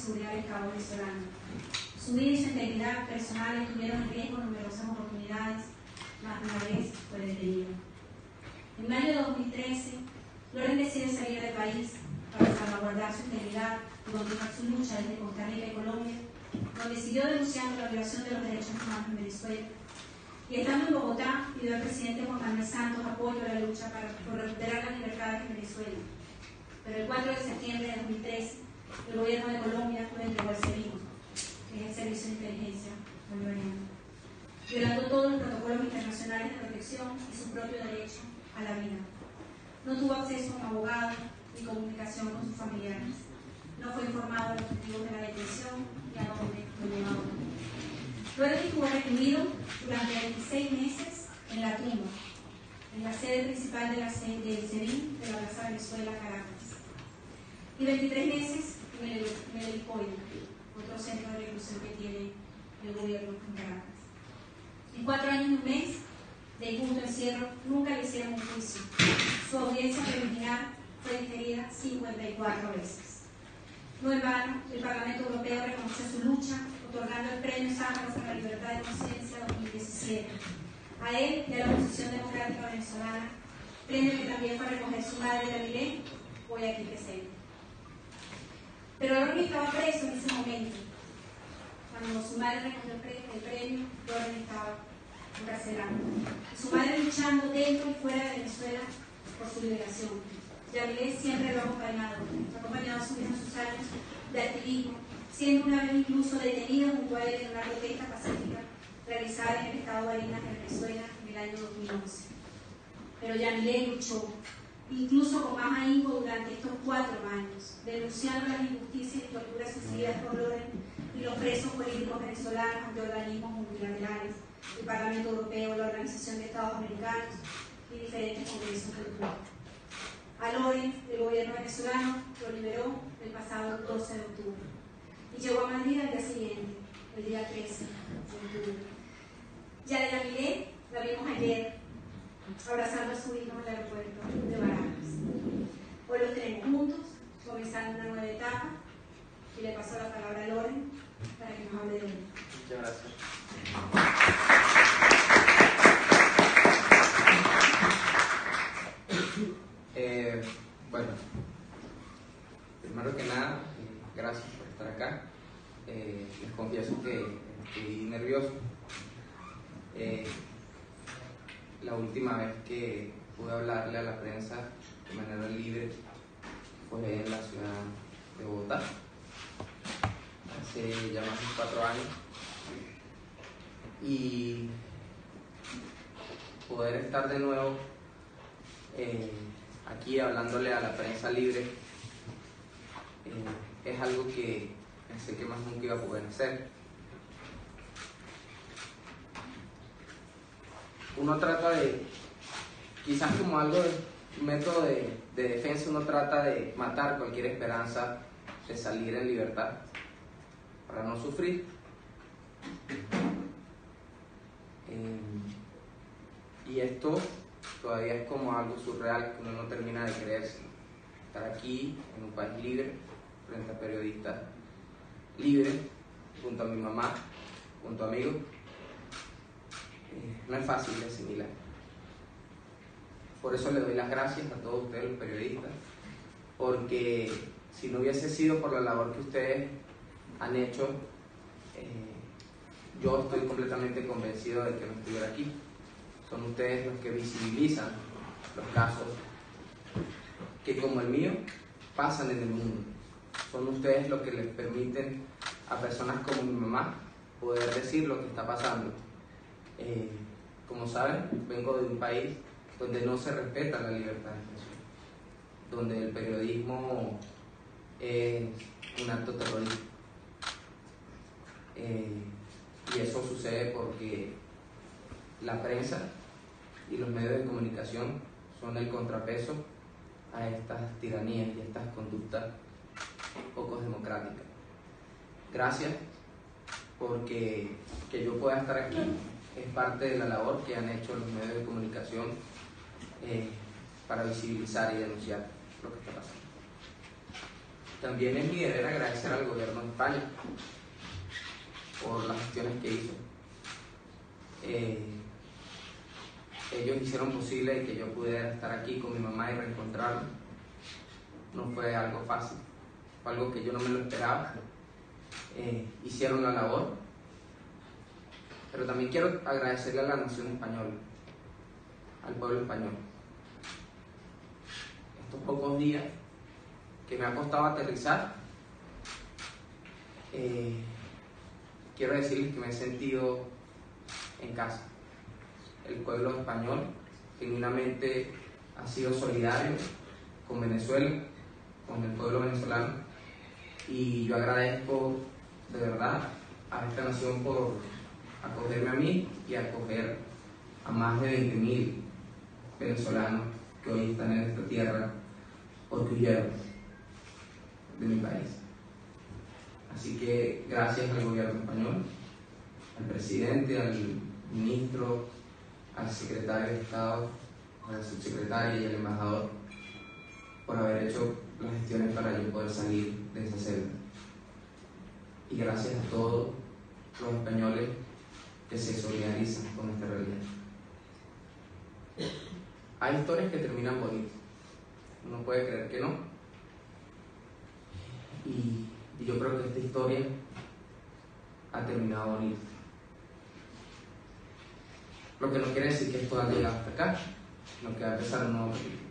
seguridad del Estado venezolano. Su vida y su integridad personal estuvieron en riesgo en numerosas oportunidades, más de una vez fue detenido. En mayo de 2013, Loren decide salir del país para salvaguardar su integridad y continuar su lucha desde Costa Rica y Colombia, donde siguió denunciando la violación de los derechos humanos en Venezuela. Y estando en Bogotá, pidió al presidente Juan Manuel Santos apoyo a la lucha por recuperar las libertades en Venezuela. Pero el 4 de septiembre de 2013, el gobierno de Colombia lo entregó al SEBIN, que es el Servicio de Inteligencia Bolivariano, violando todos los protocolos internacionales de protección y su propio derecho a la vida. No tuvo acceso a un abogado ni comunicación con sus familiares. No fue informado de los motivos de la detención y a dónde lo llevaron. Loren estuvo recluido durante 26 meses en La Tumba, en la sede principal del SEBIN de la Plaza Venezuela, Caracas, y 23 meses en el Helicoide, otro centro de reclusión que tiene el gobierno en Caracas. En 4 años y un mes de injusto encierro, nunca le hicieron un juicio. Su audiencia preliminar fue diferida 54 veces. No en vano, el Parlamento Europeo reconoció su lucha, otorgando el Premio Sájarov a la Libertad de Conciencia 2017. A él y a la oposición democrática venezolana, premio que también fue a recoger su madre Yamilé, hoy aquí presente. Pero Loren estaba preso en ese momento. Cuando su madre recogió el premio, Loren estaba encarcelado. Su madre luchando dentro y fuera de Venezuela por su liberación. Yamilé siempre lo ha acompañado a su vida en sus años de activismo, siendo una vez incluso detenida junto a él en una protesta pacífica realizada en el estado de Barinas, en Venezuela, en el año 2011. Pero Yamilé luchó, incluso con más ahínco durante estos 4 años, denunciando las injusticias y torturas sufridas por Loren y los presos políticos venezolanos ante organismos multilaterales, el Parlamento Europeo, la Organización de Estados Americanos y diferentes congresos del mundo. A Loren, el gobierno venezolano lo liberó el pasado 12 de octubre y llegó a Madrid al día siguiente, el día 13 de octubre. Yamilé la vimos ayer abrazando a su hijo en el aeropuerto de Barajas. Hoy los tenemos juntos, comenzando una nueva etapa, y le paso la palabra a Loren para que nos hable de él. Muchas gracias. Bueno, primero que nada, gracias por estar acá. Les confieso que estoy nervioso. La última vez que pude hablarle a la prensa de manera libre fue en la ciudad de Bogotá, hace ya más de 4 años. Y poder estar de nuevo aquí hablándole a la prensa libre es algo que pensé que más nunca iba a poder hacer. Uno trata de, quizás como algo de método de defensa, uno trata de matar cualquier esperanza de salir en libertad para no sufrir. Y esto todavía es como algo surreal que uno no termina de creerse. Estar aquí en un país libre, frente a periodistas libres, junto a mi mamá, junto a amigos, no es fácil de asimilar. Por eso le doy las gracias a todos ustedes los periodistas, porque si no hubiese sido por la labor que ustedes han hecho, yo estoy completamente convencido de que no estuviera aquí. Son ustedes los que visibilizan los casos que, como el mío, pasan en el mundo. Son ustedes los que les permiten a personas como mi mamá poder decir lo que está pasando. Como saben, vengo de un país donde no se respeta la libertad de expresión, donde el periodismo es un acto terrorista. Y eso sucede porque la prensa y los medios de comunicación son el contrapeso a estas tiranías y a estas conductas poco democráticas. Gracias porque que yo pueda estar aquí es parte de la labor que han hecho los medios de comunicación para visibilizar y denunciar lo que está pasando. También es mi deber agradecer al gobierno de España por las gestiones que hizo. Ellos hicieron posible que yo pudiera estar aquí con mi mamá y reencontrarme. No fue algo fácil, fue algo que yo no me lo esperaba. Hicieron la labor, pero también quiero agradecerle a la nación española, al pueblo español. Estos pocos días que me ha costado aterrizar, quiero decirles que me he sentido en casa. El pueblo español genuinamente ha sido solidario con Venezuela, con el pueblo venezolano, y yo agradezco de verdad a esta nación por acogerme a mí y acoger a más de 20.000 venezolanos que hoy están en esta tierra orgullosos de mi país. Así que gracias al gobierno español, al presidente, al ministro, al secretario de Estado, a la subsecretaria y al embajador por haber hecho las gestiones para yo poder salir de esa celda. Y gracias a todos los españoles que se solidarizan con esta realidad. Hay historias que terminan bonitas, uno puede creer que no, y yo creo que esta historia ha terminado bonita. Lo que no quiere decir que esto haya llegado hasta acá, sino que va a empezar un nuevo capítulo.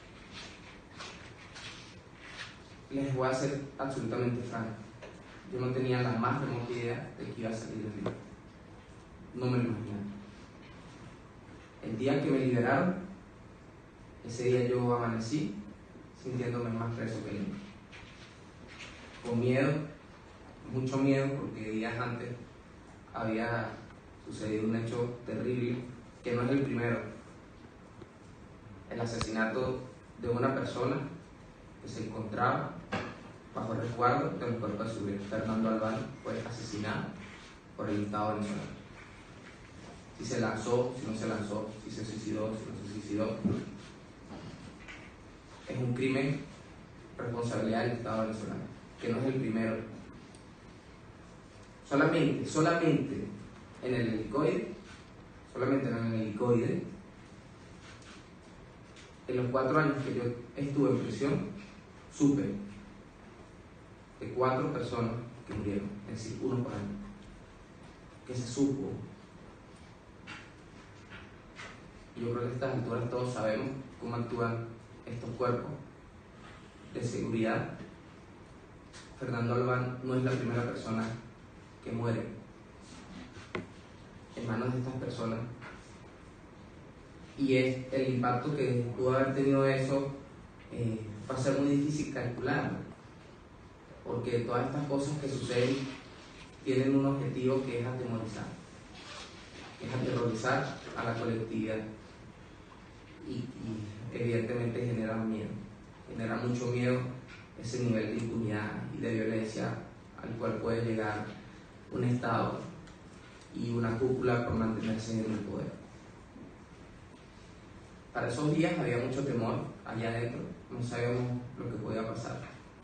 Les voy a ser absolutamente franco. Yo no tenía la más remota idea de que iba a salir el libro. No me lo imaginaba. El día que me liberaron, ese día yo amanecí sintiéndome más preso que nunca. Con miedo, mucho miedo, porque días antes había sucedido un hecho terrible, que no es el primero. El asesinato de una persona que se encontraba bajo el resguardo del cuerpo de su vida. Fernando Albán fue asesinado por el Estado venezolano. Si se lanzó, si no se lanzó, si se suicidó, si no se suicidó, es un crimen responsabilidad del Estado venezolano, que no es el primero. Solamente en el helicoide, en los 4 años que yo estuve en prisión, supe de 4 personas que murieron, es decir, 1 por año, que se supo. Y yo creo que a estas alturas todos sabemos cómo actúan estos cuerpos de seguridad. Fernando Albán no es la primera persona que muere en manos de estas personas, y es el impacto que pudo haber tenido eso. Va a ser muy difícil calcularlo, porque todas estas cosas que suceden tienen un objetivo que es aterrorizar a la colectividad, y evidentemente genera mucho miedo ese nivel de impunidad y de violencia al cual puede llegar un Estado y una cúpula por mantenerse en el poder. Para esos días había mucho temor allá adentro, no sabíamos lo que podía pasar.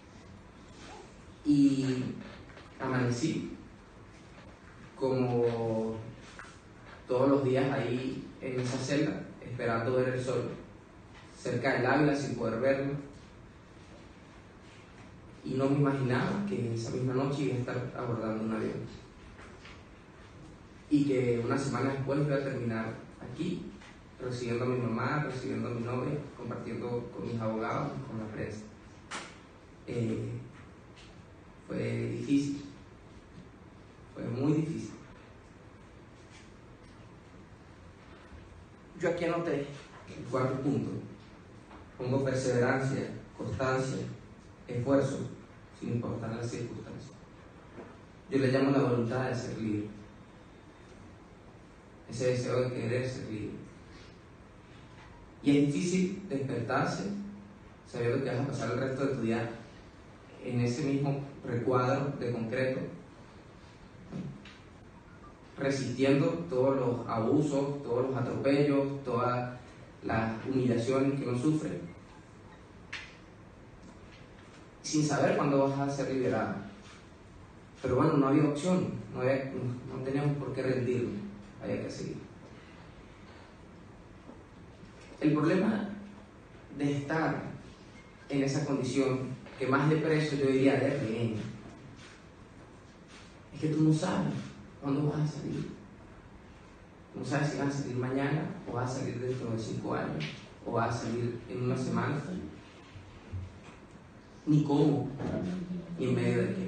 Y amanecí como todos los días ahí en esa celda, esperando ver el sol, cerca del Ávila sin poder verlo. Y no me imaginaba que esa misma noche iba a estar abordando un avión. Y que una semana después iba a terminar aquí, recibiendo a mi mamá, recibiendo a mi novia, compartiendo con mis abogados y con la prensa. Fue difícil, fue muy difícil. Yo aquí anoté el 4º punto. Pongo perseverancia, constancia, esfuerzo, sin importar las circunstancias. Yo le llamo la voluntad de ser libre. Ese deseo de querer ser libre. Y es difícil despertarse sabiendo que vas a pasar el resto de tu vida en ese mismo recuadro de concreto, resistiendo todos los abusos, todos los atropellos, todas las humillaciones que uno sufre. sin saber cuándo vas a ser liberado. Pero bueno, no había opción, no teníamos por qué rendirnos, había que seguir. El problema de estar en esa condición, que más de preso yo diría de rehén, es que tú no sabes cuándo vas a salir. No sabes si vas a salir mañana, o vas a salir dentro de 5 años, o vas a salir en una semana, ni cómo, ni en medio de qué.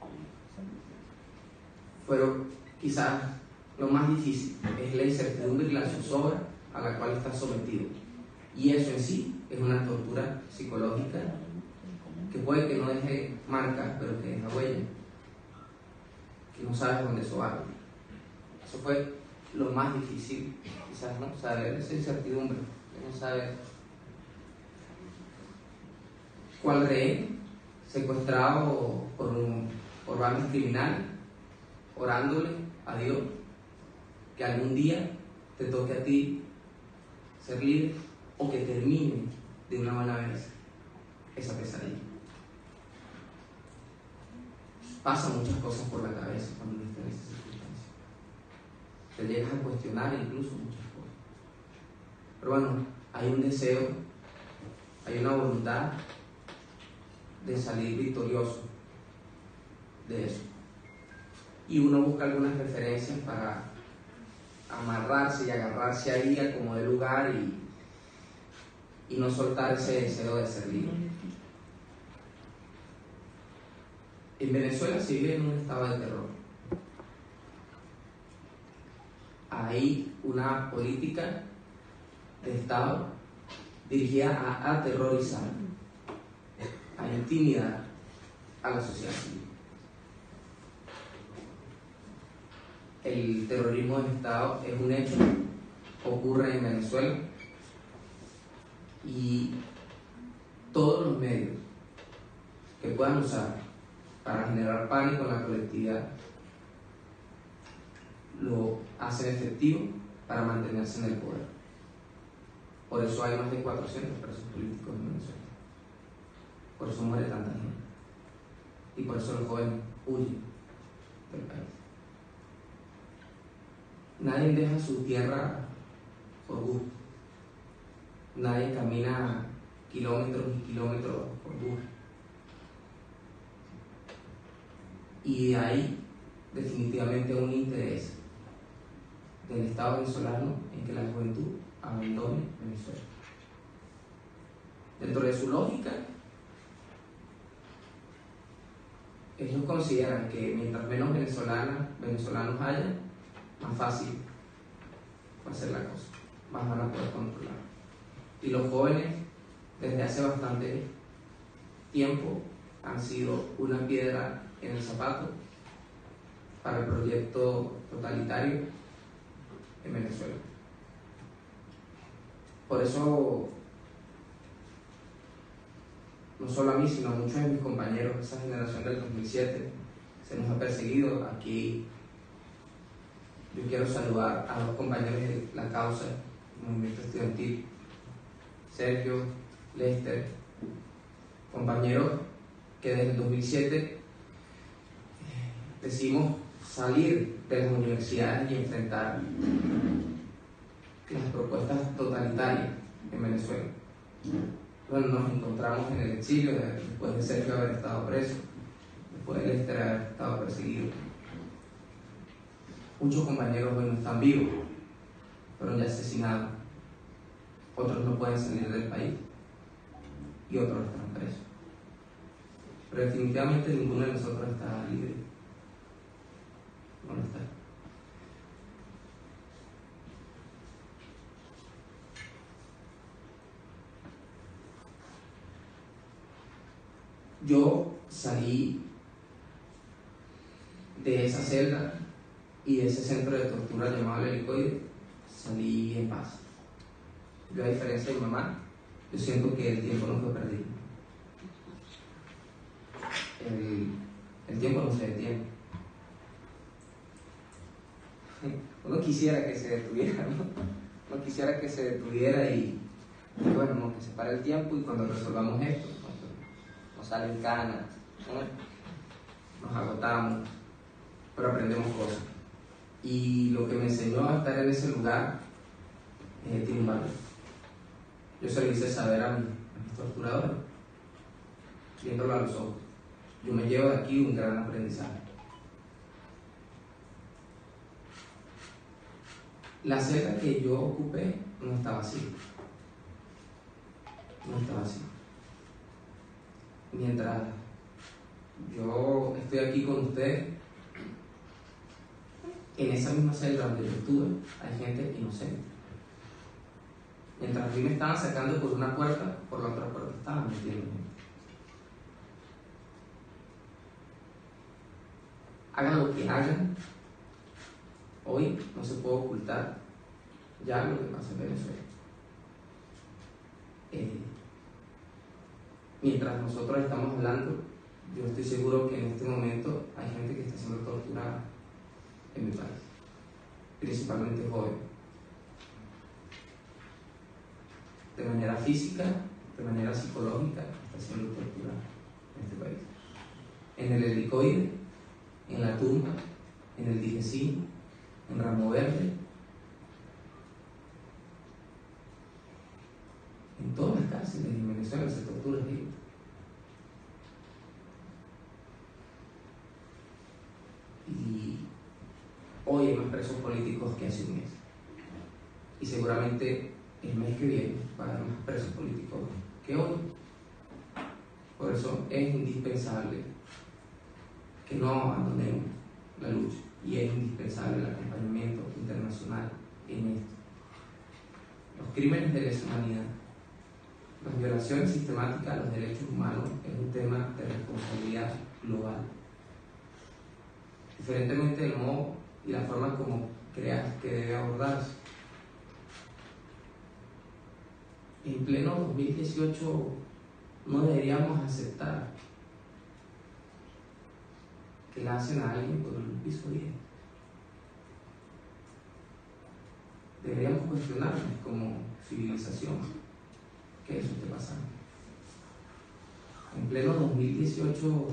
Pero quizás lo más difícil es la incertidumbre y la zozobra a la cual estás sometido. Y eso en sí es una tortura psicológica que puede que no deje marcas, pero que deja huella. Que no sabes dónde eso va. Eso fue lo más difícil, quizás, ¿no? Saber esa incertidumbre, que no saber cuál rehén secuestrado por bandas criminales, orándole a Dios que algún día te toque a ti ser libre o que termine de una buena vez esa pesadilla. Pasan muchas cosas por la cabeza cuando estás en esas circunstancias. Te llegas a cuestionar incluso muchas cosas. Pero bueno, hay un deseo, hay una voluntad de salir victorioso de eso. Y uno busca algunas referencias para amarrarse y agarrarse ahí a como de lugar y no soltar ese deseo de ser libre. En Venezuela se vive en un estado de terror. Hay una política de Estado dirigida a aterrorizar, a intimidar a la sociedad civil. El terrorismo de Estado es un hecho, ocurre en Venezuela, y todos los medios que puedan usar para generar pánico en la colectividad lo hacen efectivo para mantenerse en el poder. Por eso hay más de 400 presos políticos en Venezuela. Por eso muere tanta gente. Y por eso los jóvenes huyen del país. Nadie deja su tierra por gusto. Nadie camina kilómetros y kilómetros por gusto. Y hay definitivamente un interés del Estado venezolano en que la juventud abandone Venezuela. Dentro de su lógica, ellos consideran que mientras menos venezolanos haya, más fácil va a ser la cosa, más van a poder controlar. Y los jóvenes, desde hace bastante tiempo, han sido una piedra en el zapato para el proyecto totalitario en Venezuela. Por eso, no solo a mí, sino a muchos de mis compañeros, esa generación del 2007, se nos ha perseguido. Aquí yo quiero saludar a dos compañeros de la causa, el movimiento estudiantil, Sergio, Lester, compañeros que desde el 2007 decidimos salir de las universidades y enfrentar las propuestas totalitarias en Venezuela. Bueno, nos encontramos en el exilio después de Sergio haber estado preso, después de Lester haber estado perseguido. Muchos compañeros hoy no están vivos, fueron ya asesinados. Otros no pueden salir del país y otros están presos. Pero definitivamente ninguno de nosotros está libre. No lo está. Yo salí de esa celda y de ese centro de tortura llamado el helicoide, salí en paz. Yo, a diferencia de mi mamá, yo siento que el tiempo no fue perdido. El tiempo no se detiene. Uno quisiera que se detuviera, ¿no? Uno quisiera que se detuviera y bueno, no, que se pare el tiempo y cuando resolvamos esto, no nos salen canas, ¿no? Nos agotamos, pero aprendemos cosas. Y lo que me enseñó a estar en ese lugar tiene un valor. Yo se lo hice saber a mis torturadores, viéndolo a los ojos. Yo me llevo de aquí un gran aprendizaje. La celda que yo ocupé no está vacía. No está vacía. Mientras yo estoy aquí con ustedes, en esa misma celda donde yo estuve, hay gente inocente. Mientras a mí me estaban sacando por una puerta, por la otra puerta estaban metiendo gente. Hagan lo que hagan, hoy no se puede ocultar ya lo que pasa en Venezuela. Mientras nosotros estamos hablando, yo estoy seguro que en este momento hay gente que está siendo torturada en mi país, principalmente jóvenes, de manera física, de manera psicológica, está siendo torturada en este país. En el helicoide, en la tumba, en el Dijesín, en Ramo Verde, en todas las cárceles en Venezuela se tortura gente. Y hoy hay más presos políticos que hace un mes. Y seguramente el mes que viene va a haber más presos políticos que hoy. Por eso es indispensable que no abandonemos la lucha, y es indispensable el acompañamiento internacional en esto. Los crímenes de lesa humanidad, las violaciones sistemáticas a los derechos humanos es un tema de responsabilidad global. Diferentemente del modo y la forma como creas que debe abordarse. En pleno 2018 no deberíamos aceptar que le hacen a alguien por un piso 10. Deberíamos cuestionarnos como civilización que eso esté pasando. En pleno 2018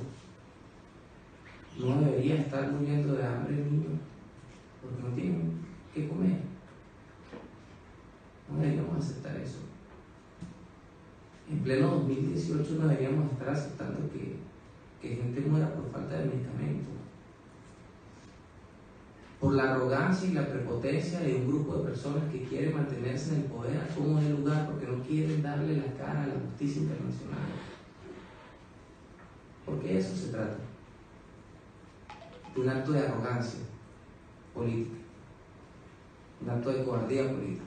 no debería estar muriendo de hambre el niño porque no tienen que comer. No deberíamos aceptar eso. En pleno 2018 no deberíamos estar aceptando que gente muera por falta de medicamentos, por la arrogancia y la prepotencia de un grupo de personas que quieren mantenerse en el poder a como de lugar porque no quieren darle la cara a la justicia internacional. Porque de eso se trata, de un acto de arrogancia política, un acto de cobardía política.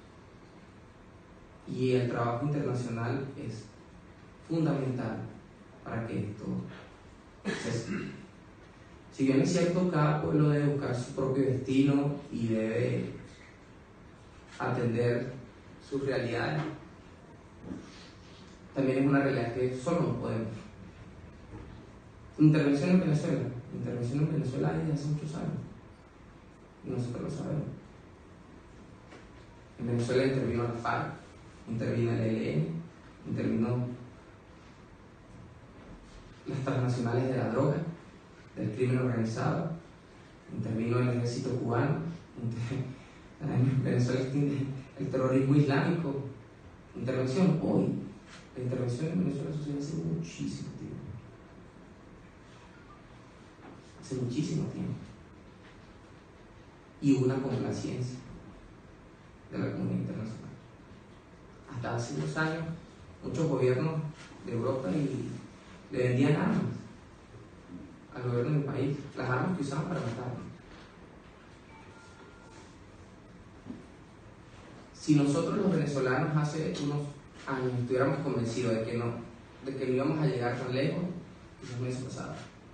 Y el trabajo internacional es fundamental para que esto cese. Si bien es cierto, cada pueblo debe buscar su propio destino y debe atender sus realidades, también es una realidad que solo no podemos. Intervención en Venezuela hay desde hace muchos años y nosotros lo sabemos. En Venezuela intervino la FARC, intervino el ELN, intervino las transnacionales de la droga, del crimen organizado, intervino el ejército cubano, en Venezuela el terrorismo islámico. Intervención hoy, la intervención en Venezuela sucede hace muchísimo tiempo. Hace muchísimo tiempo. Y hubo una complacencia de la comunidad internacional. Hasta hace unos años, muchos gobiernos de Europa le vendían armas al gobierno del país, las armas que usaban para matar. Si nosotros los venezolanos hace unos años estuviéramos convencidos de que no íbamos a llegar tan lejos, eso no hubiese pasado.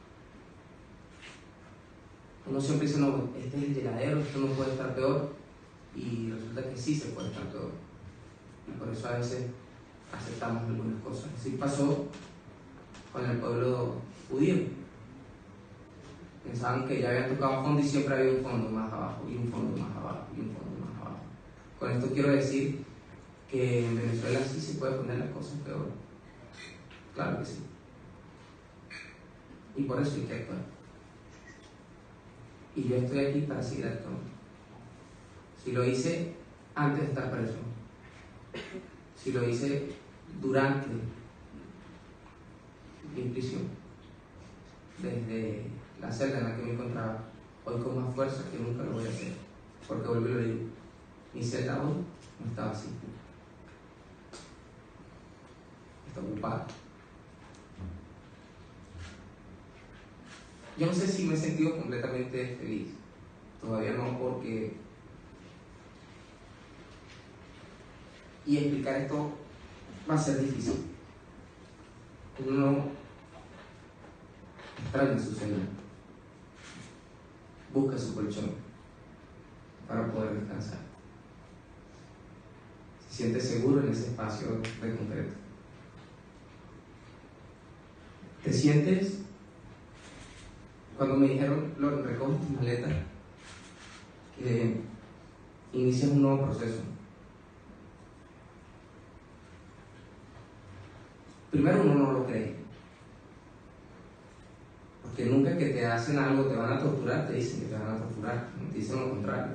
Uno siempre dice, no, este es el llegadero, esto no puede estar peor, y resulta que sí se puede estar peor. Y por eso a veces aceptamos algunas cosas. Así pasó con el pueblo judío. Pensaban que ya habían tocado fondo y siempre había un fondo más abajo, y un fondo más abajo, y un fondo más abajo. Con esto quiero decir que en Venezuela sí se puede poner las cosas peor. Claro que sí. y por eso hay que actuar. Y yo estoy aquí para seguir actuando. Si lo hice antes de estar preso, si lo hice durante mi prisión, desde la celda en la que me encontraba, hoy con más fuerza que nunca lo voy a hacer, porque vuelvo y lo digo, mi celda hoy no estaba así, está ocupada. Yo no sé si me he sentido completamente feliz, todavía no, porque, y explicar esto va a ser difícil. Uno extraña su celda, busca su colchón para poder descansar, se siente seguro en ese espacio de concreto. ¿Te sientes? Cuando me dijeron, lo recoges tus maletas, que inicias un nuevo proceso. Primero uno no lo cree, porque nunca que te hacen algo, te van a torturar, te dicen que te van a torturar, no te dicen lo contrario.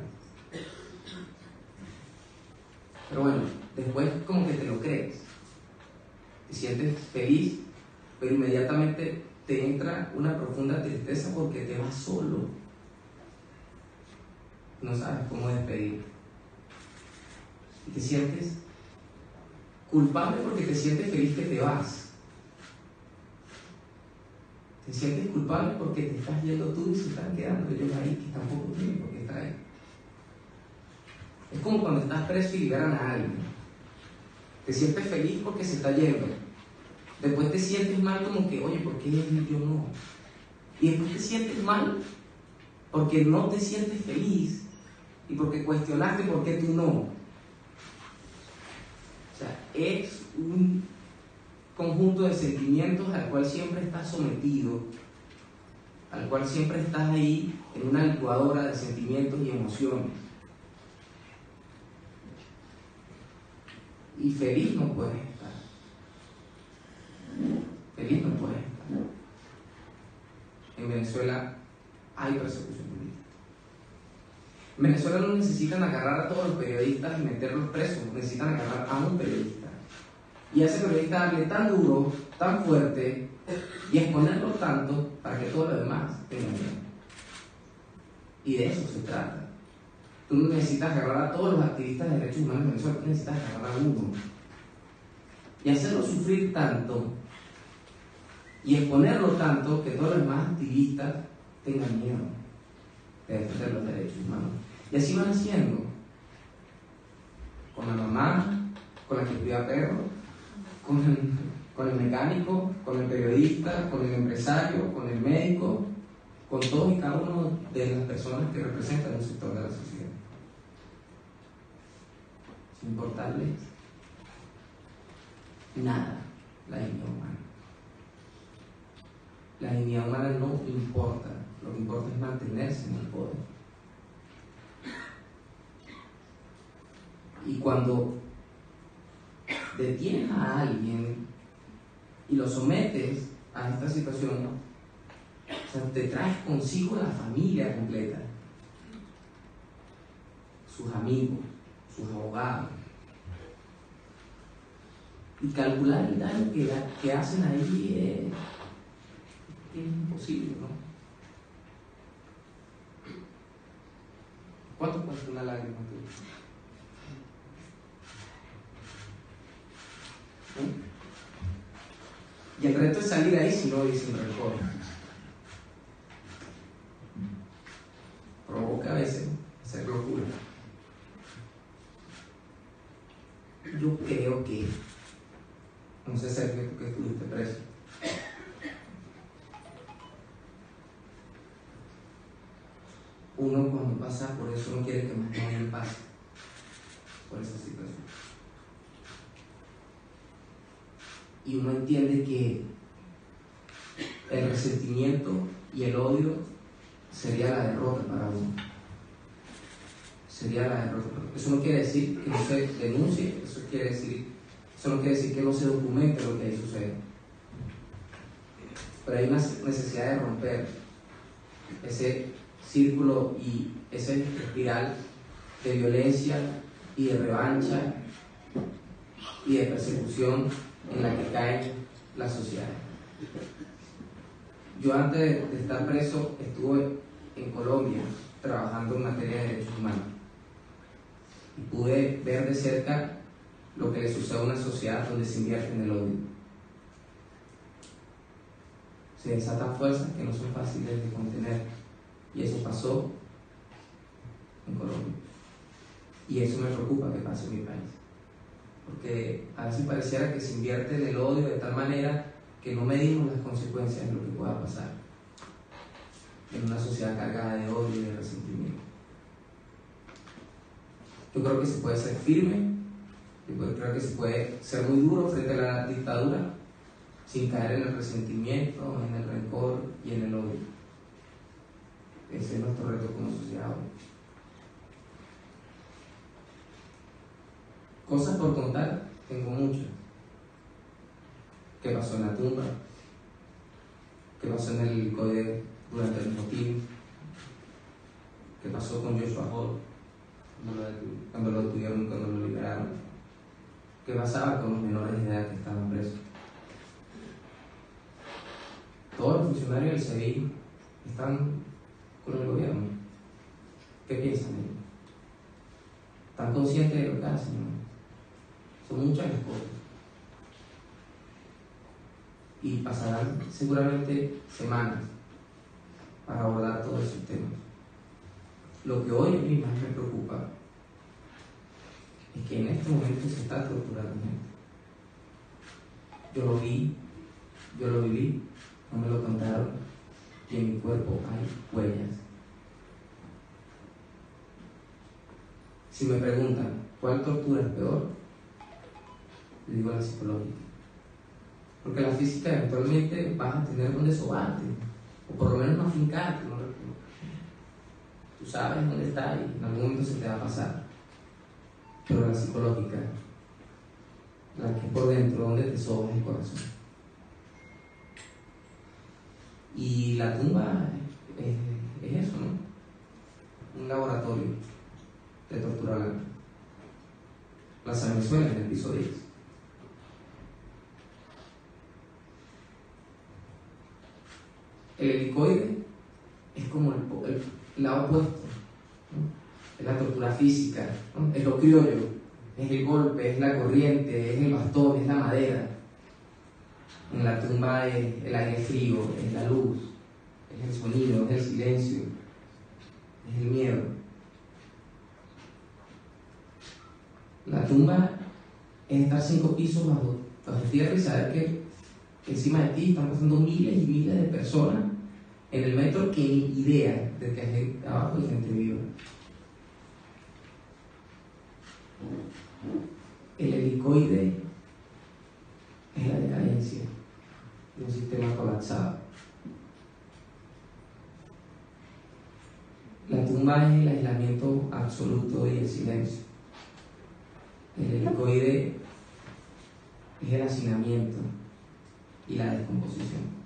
Pero bueno, después como que te lo crees, te sientes feliz, pero inmediatamente te entra una profunda tristeza porque te vas solo, no sabes cómo despedir, y te sientes culpable porque te sientes feliz que te vas, te sientes culpable porque te estás yendo tú y se están quedando ellos ahí que tampoco tienen por qué estar ahí. Es como cuando estás preso y liberan a alguien, te sientes feliz porque se está yendo. Después te sientes mal como que, oye, ¿por qué él y yo no? Y después te sientes mal porque no te sientes feliz y porque cuestionaste por qué tú no. O sea, es un conjunto de sentimientos al cual siempre estás sometido, al cual siempre estás ahí en una licuadora de sentimientos y emociones. Y feliz no puedes estar. Feliz no puedes estar. En Venezuela hay persecución política. En Venezuela no necesitan agarrar a todos los periodistas y meterlos presos, necesitan agarrar a un periodista. Y a ese periodista darle tan duro, tan fuerte, y exponerlo tanto para que todo lo demás tenga miedo. Y de eso se trata. Tú no necesitas agarrar a todos los activistas de derechos humanos en Venezuela, tú necesitas agarrar a uno. Y hacerlo sufrir tanto, y exponerlo tanto, que todos los demás activistas tengan miedo de defender los derechos humanos. Y así van haciendo. Con la mamá, con la que cuida perros, con el mecánico, con el periodista, con el empresario, con el médico, con todos y cada uno de las personas que representan un sector de la sociedad. Sin importarles nada la dignidad humana. La dignidad humana no importa, lo que importa es mantenerse en el poder. Y cuando detienes a alguien y lo sometes a esta situación, o sea, te traes consigo la familia completa, sus amigos, sus abogados, y calcular el daño que hacen ahí es imposible, ¿no? ¿Cuánto cuesta una lágrima tuya? Y el reto es salir ahí sin odio y sin rencor. Provoca a veces hacer locura. Yo creo que, no sé, Sergio, tú que estuviste preso, uno cuando pasa por eso no quiere que más nadie pase por esa situación. Y uno entiende que el resentimiento y el odio sería la derrota para uno. Sería la derrota. Eso no quiere decir que no se denuncie, eso no quiere decir que no se documente lo que ahí sucede. pero hay una necesidad de romper ese círculo y esa espiral de violencia y de revancha y de persecución en la que cae la sociedad. Yo antes de estar preso estuve en Colombia trabajando en materia de derechos humanos y pude ver de cerca lo que le sucede a una sociedad donde se invierte en el odio. Se desatan fuerzas que no son fáciles de contener, y eso pasó en Colombia, y eso me preocupa que pase en mi país, porque a veces pareciera que se invierte en el odio de tal manera que no medimos las consecuencias de lo que pueda pasar en una sociedad cargada de odio y de resentimiento. Yo creo que se puede ser firme, yo creo que se puede ser muy duro frente a la dictadura sin caer en el resentimiento, en el rencor y en el odio. Ese es nuestro reto como sociedad hoy. Cosas por contar, tengo muchas. ¿Qué pasó en la tumba? ¿Qué pasó en el helicoide durante el motín? ¿Qué pasó con Joshua Hall cuando lo detuvieron, cuando lo liberaron? ¿Qué pasaba con los menores de edad que estaban presos? Todos los funcionarios del SEBIN están con el gobierno. ¿Qué piensan ellos? ¿Están conscientes de lo que hacen? Son muchas las cosas. Y pasarán seguramente semanas para abordar todos esos temas. Lo que hoy a mí más me preocupa es que en este momento se está torturando gente. Yo lo vi, yo lo viví, no me lo contaron, y en mi cuerpo hay huellas. Si me preguntan cuál tortura es peor, le digo la psicológica. Porque la física eventualmente vas a tener donde sobarte, o por lo menos no afincarte, ¿no? Tú sabes dónde está y en algún momento se te va a pasar. Pero la psicológica, la que es por dentro, donde te sobas el corazón. Y la tumba es eso, ¿no? Un laboratorio de tortura blanca. Las Venezuela en el piso 10. El helicoide es como el lado opuesto, ¿no? Es la tortura física, ¿no? Es lo criollo, es el golpe, es la corriente, es el bastón, es la madera. En la tumba es el aire frío, es la luz, es el sonido, es el silencio, es el miedo. La tumba es estar 5 pisos bajo tierra y saber que encima de ti están pasando miles y miles de personas en el metro que ni idea de que hay abajo hay gente viva. El helicoide es la decadencia de un sistema colapsado. La tumba es el aislamiento absoluto y el silencio. El helicoide es el hacinamiento y la descomposición.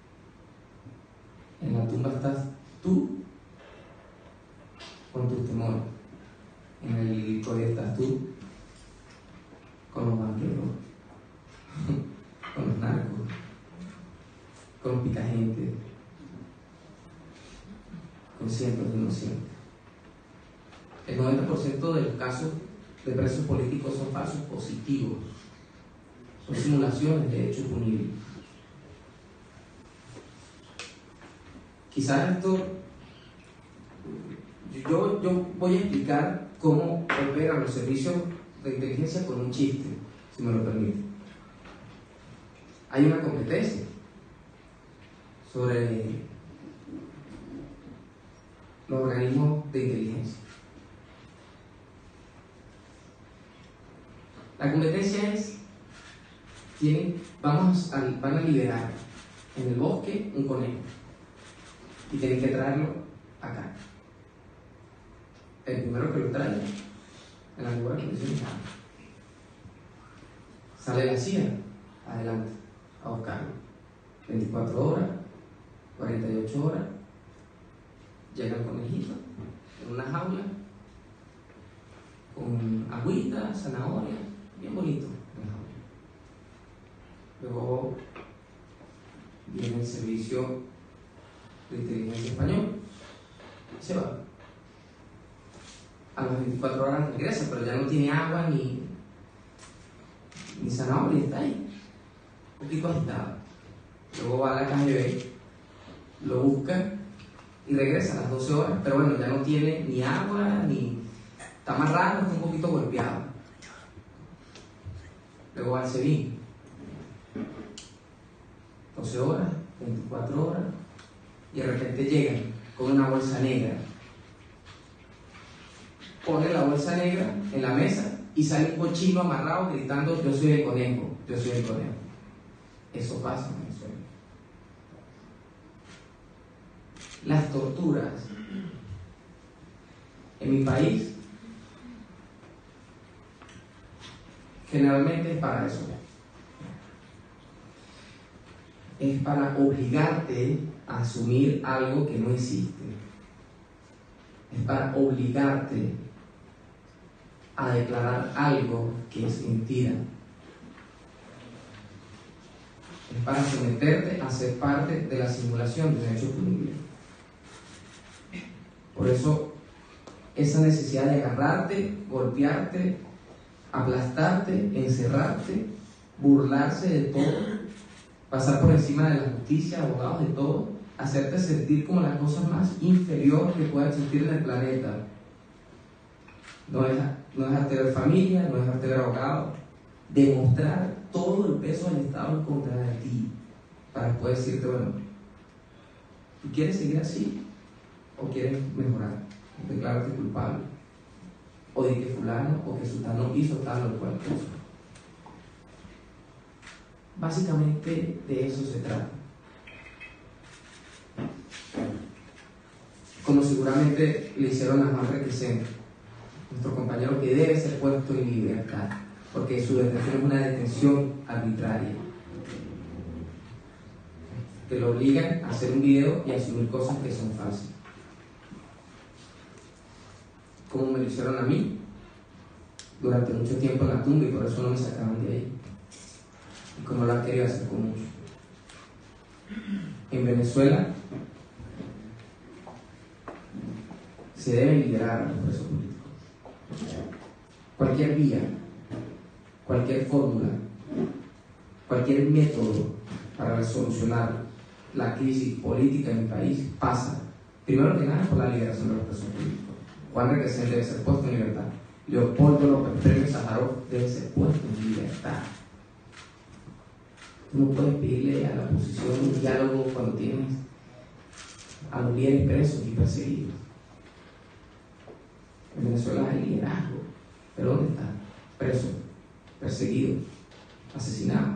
En la tumba estás tú con tus temores. En el helicoide estás tú con los banqueros, con los narcos, con los picagentes, con cientos de inocentes. El 90% de los casos de presos políticos son falsos positivos, son simulaciones de hechos punibles. Quizás esto, yo voy a explicar cómo operan los servicios de inteligencia con un chiste, si me lo permite. Hay una competencia sobre los organismos de inteligencia. La competencia es, van a liberar en el bosque un conejo y tienen que traerlo acá. El primero que lo traiga, en la lugar que dice, sale la CIA adelante a buscarlo. 24 horas, 48 horas, llega el conejito en una jaula con agüita, zanahoria, bien bonito en la jaula. Luego viene el servicio de inteligencia español y se va. A las 24 horas regresa, pero ya no tiene agua ni zanahoria, está ahí, un poquito agitado. Luego va a la KGB, lo busca y regresa a las 12 horas, pero bueno, ya no tiene ni agua, está más raro, está un poquito golpeado. Luego va al SEBIN, 12 horas, 24 horas, y de repente llegan con una bolsa negra. Pone la bolsa negra en la mesa y sale un cochino amarrado gritando: yo soy el conejo, yo soy el conejo. Eso pasa en Venezuela. Las torturas en mi país generalmente es para eso. Es para obligarte a asumir algo que no existe. Es para obligarte a declarar algo que es mentira. Es para someterte a ser parte de la simulación de un hecho punible. Por eso, esa necesidad de agarrarte, golpearte, aplastarte, encerrarte, burlarse de todo, pasar por encima de la justicia, abogados, de todo, hacerte sentir como la cosa más inferior que pueda existir en el planeta. No dejarte ver familia, no dejarte ver abogado, demostrar todo el peso del Estado en contra de ti, para después decirte: bueno, ¿tú quieres seguir así o quieres mejorar? Declárate culpable, o de que fulano o que sultano hizo tal o cual cosa. Básicamente de eso se trata. Como seguramente le hicieron a Juan Requesens, nuestro compañero, que debe ser puesto en libertad, porque su detención es una detención arbitraria. Te lo obligan a hacer un video y a asumir cosas que son falsas. Como me lo hicieron a mí durante mucho tiempo en la tumba, y por eso no me sacaban de ahí. Y como lo han querido hacer con muchos. En Venezuela se deben liberar a los presos políticos. Cualquier vía, cualquier fórmula, cualquier método para solucionar la crisis política en mi país pasa, primero que nada, por la liberación de los presos políticos. Juan Requesens debe ser puesto en libertad. Leopoldo López, premio Sájarov, debe ser puesto en libertad. Tú no puedes pedirle a la oposición un diálogo cuando tienes a los líderes presos y perseguidos. En Venezuela hay liderazgo, pero ¿dónde está? Preso, perseguido, asesinado.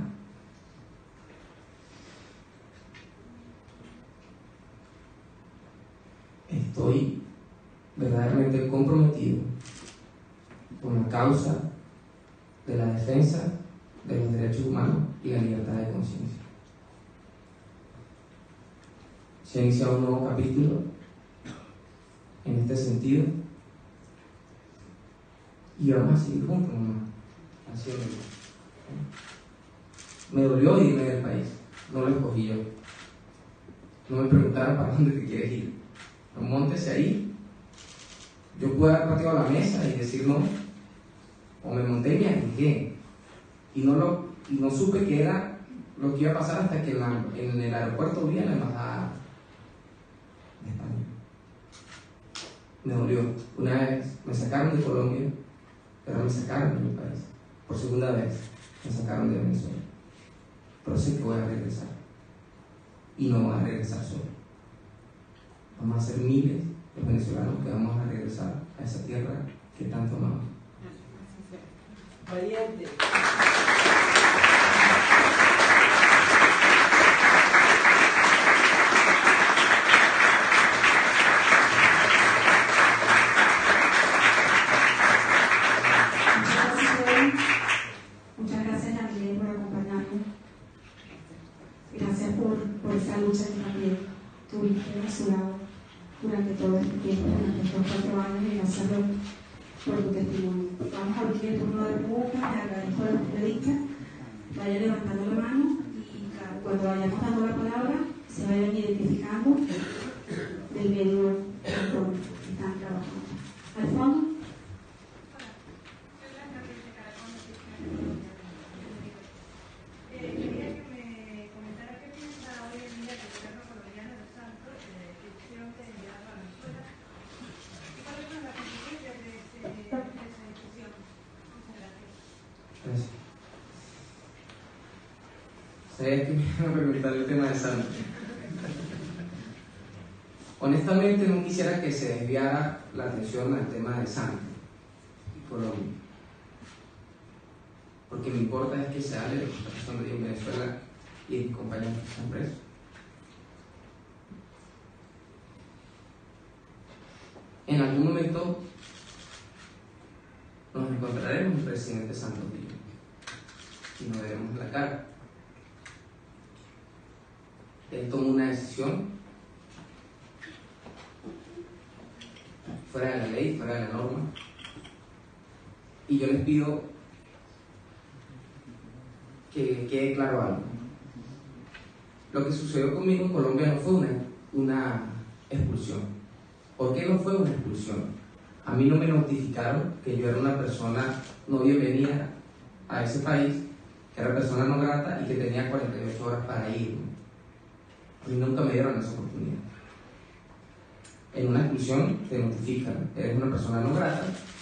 Estoy verdaderamente comprometido con la causa de la defensa de los derechos humanos y la libertad de conciencia. Se ha iniciado un nuevo capítulo en este sentido y vamos a seguir juntos, mamá, haciéndolo. Me dolió irme del país, no lo escogí yo. No me preguntaron para dónde te quieres ir. No, móntese ahí. Yo puedo haber pateado la mesa y decir no, o me monté y me arriesgué. Y no supe qué era lo que iba a pasar hasta que en el aeropuerto vi a la embajada de España. Me dolió. Una vez me sacaron de Colombia, pero me sacaron de mi país. Por segunda vez me sacaron de Venezuela. Pero sé que voy a regresar. Y no voy a regresar solo. Vamos a ser miles los venezolanos que vamos a regresar a esa tierra que tanto amamos. Valiente. Muchas gracias, Daniel, por acompañarnos. Gracias por por esa lucha que también tuviste a su lado durante todo este tiempo, durante estos 4 años, y gracias por tu testimonio. Vamos a abrir el turno de preguntas. Le agradezco a los periodistas. Vayan levantando la mano y claro, cuando vayamos dando la palabra se vayan identificando del medio donde están trabajando. Al fondo. Quería que me comentara qué piensa hoy en día del gobierno colombiano de Santos de la decisión de enviar a Venezuela y cuáles son las consecuencias de esa decisión. Muchas gracias. Gracias. ¿Sabes que me iban a preguntar el tema de Santos? Honestamente no quisiera que se desviara la atención al tema de Santos y Colombia, porque me importa es que se hable de lo que está pasando en Venezuela y de mis compañeros que están presos. En algún momento nos encontraremos el presidente Santos y nos veremos la cara. Él tomó una decisión fuera de la ley, fuera de la norma, y yo les pido que quede claro algo. Lo que sucedió conmigo en Colombia no fue una expulsión. ¿Por qué no fue una expulsión? A mí no me notificaron que yo era una persona no bienvenida a ese país, que era persona no grata y que tenía 48 horas para ir. A mí nunca me dieron esa oportunidad. En una expulsión te notifican, eres una persona no grata,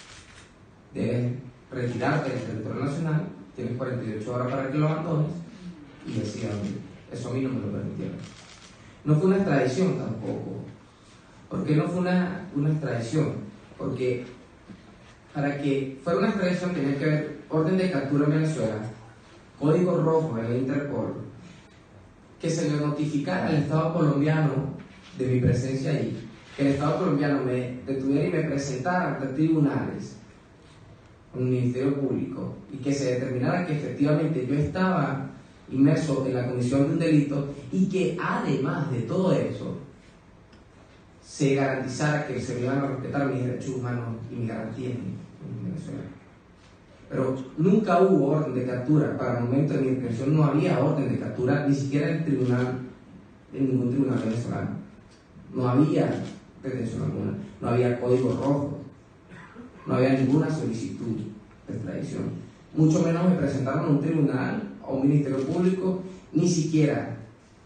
debes retirarte del territorio nacional, tienes 48 horas para que lo abandones y decidas ir. Eso a mí no me lo permitieron. No fue una extradición tampoco. ¿Por qué no fue una extradición? Porque para que fuera una extradición tenía que haber orden de captura en Venezuela, código rojo en la Interpol, que se le notificara al Estado colombiano de mi presencia ahí, que el Estado colombiano me detuviera y me presentara ante tribunales, un ministerio público, y que se determinara que efectivamente yo estaba inmerso en la comisión de un delito y que además de todo eso se garantizara que se me iban a respetar mis derechos humanos y mis garantías en Venezuela. Pero nunca hubo orden de captura. Para el momento de mi detención no había orden de captura, ni siquiera en ningún tribunal venezolano. No había detención alguna, no había código rojo, no había ninguna solicitud de extradición. Mucho menos me presentaron a un tribunal, a un ministerio público, ni siquiera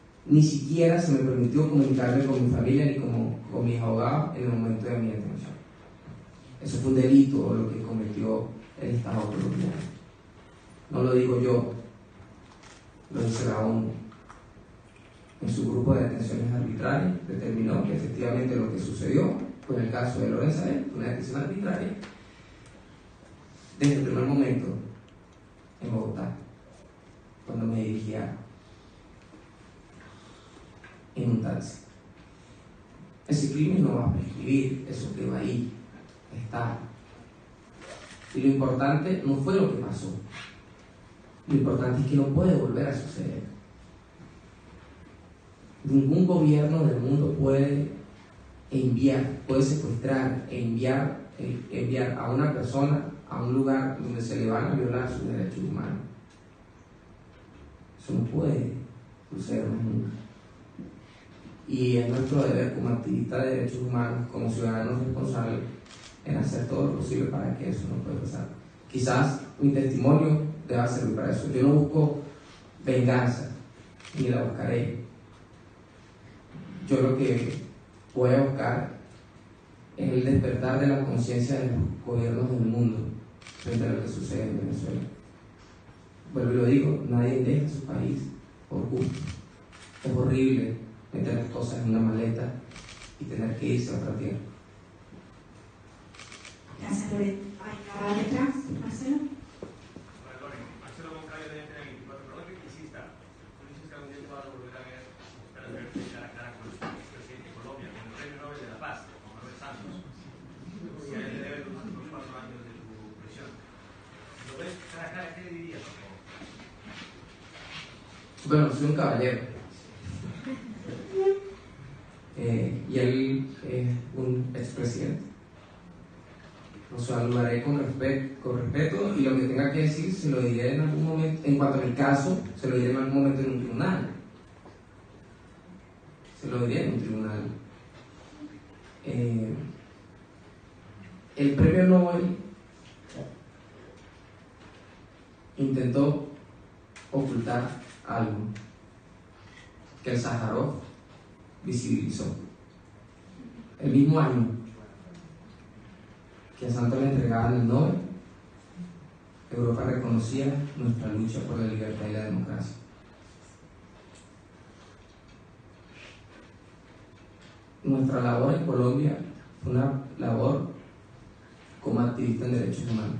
se me permitió comunicarme con mi familia ni con mis abogados en el momento de mi detención. Eso fue un delito lo que cometió el Estado colombiano. No lo digo yo, lo dice la ONU. En su grupo de detenciones arbitrarias determinó que efectivamente lo que sucedió fue en el caso de Lorenza fue una detención arbitraria desde el primer momento en Bogotá, cuando me dirigía en un taxi. Ese crimen no va a prescribir, eso quedó ahí, está. Y lo importante no fue lo que pasó, lo importante es que no puede volver a suceder. Ningún gobierno del mundo puede secuestrar e enviar a una persona a un lugar donde se le van a violar sus derechos humanos. Eso no puede suceder más nunca. Y es nuestro deber como activistas de derechos humanos, como ciudadanos responsables, en hacer todo lo posible para que eso no pueda pasar. Quizás mi testimonio deba servir para eso. Yo no busco venganza, ni la buscaré. Yo lo que voy a buscar es el despertar de la conciencia de los gobiernos del mundo frente a lo que sucede en Venezuela. Vuelvo y lo digo, nadie deja su país por gusto. Es horrible meter las cosas en una maleta y tener que irse a otra tierra. Gracias, Loreto. Ahí detrás, Marcelo. Hola, Loren. Marcelo Moncayo de NTN24. Perdón que insista. Tú dices que algún día te vas a volver a ver, espero verte cara a cara con el presidente de Colombia, con el Premio Nobel de la Paz, con Manuel Santos. Si a él le debe los 4 años de tu prisión. ¿Lo ves cara a cara? ¿Qué le dirías, por favor? Bueno, soy un caballero. y él es un expresidente. Lo saludaré con respeto, y lo que tenga que decir se lo diré en algún momento. En cuanto a mi caso, se lo diré en algún momento en un tribunal. Se lo diré en un tribunal. El premio Nobel intentó ocultar algo que el Sájarov visibilizó. El mismo año que a Santos le entregaban el Nobel, Europa reconocía nuestra lucha por la libertad y la democracia. Nuestra labor en Colombia fue una labor como activista en derechos humanos.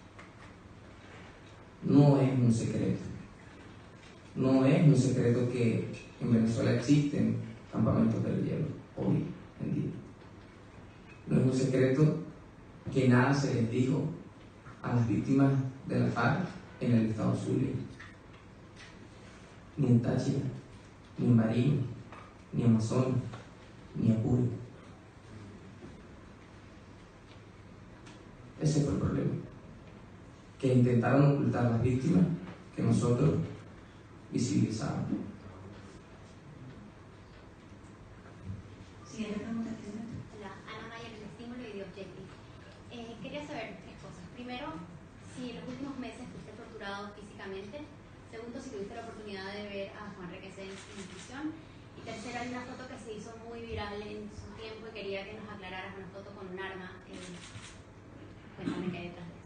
No es un secreto. No es un secreto que en Venezuela existen campamentos del hielo hoy en día. No es un secreto que nada se les dijo a las víctimas de la FARC en el estado Zulia, ni en Táchira, ni en Barinas, ni en Amazonas, ni Apure. Ese fue el problema, que intentaron ocultar las víctimas que nosotros visibilizamos. Siguiente pregunta. Hola, Ana Maya, del Estímulo y de Objective. Quería saber tres cosas. Primero, si en los últimos meses fuiste torturado físicamente. Segundo, si tuviste la oportunidad de ver a Juan Requesens en prisión. Y tercera, hay una foto que se hizo muy viral en su tiempo y quería que nos aclararas una foto con un arma. Cuéntame qué hay detrás de eso.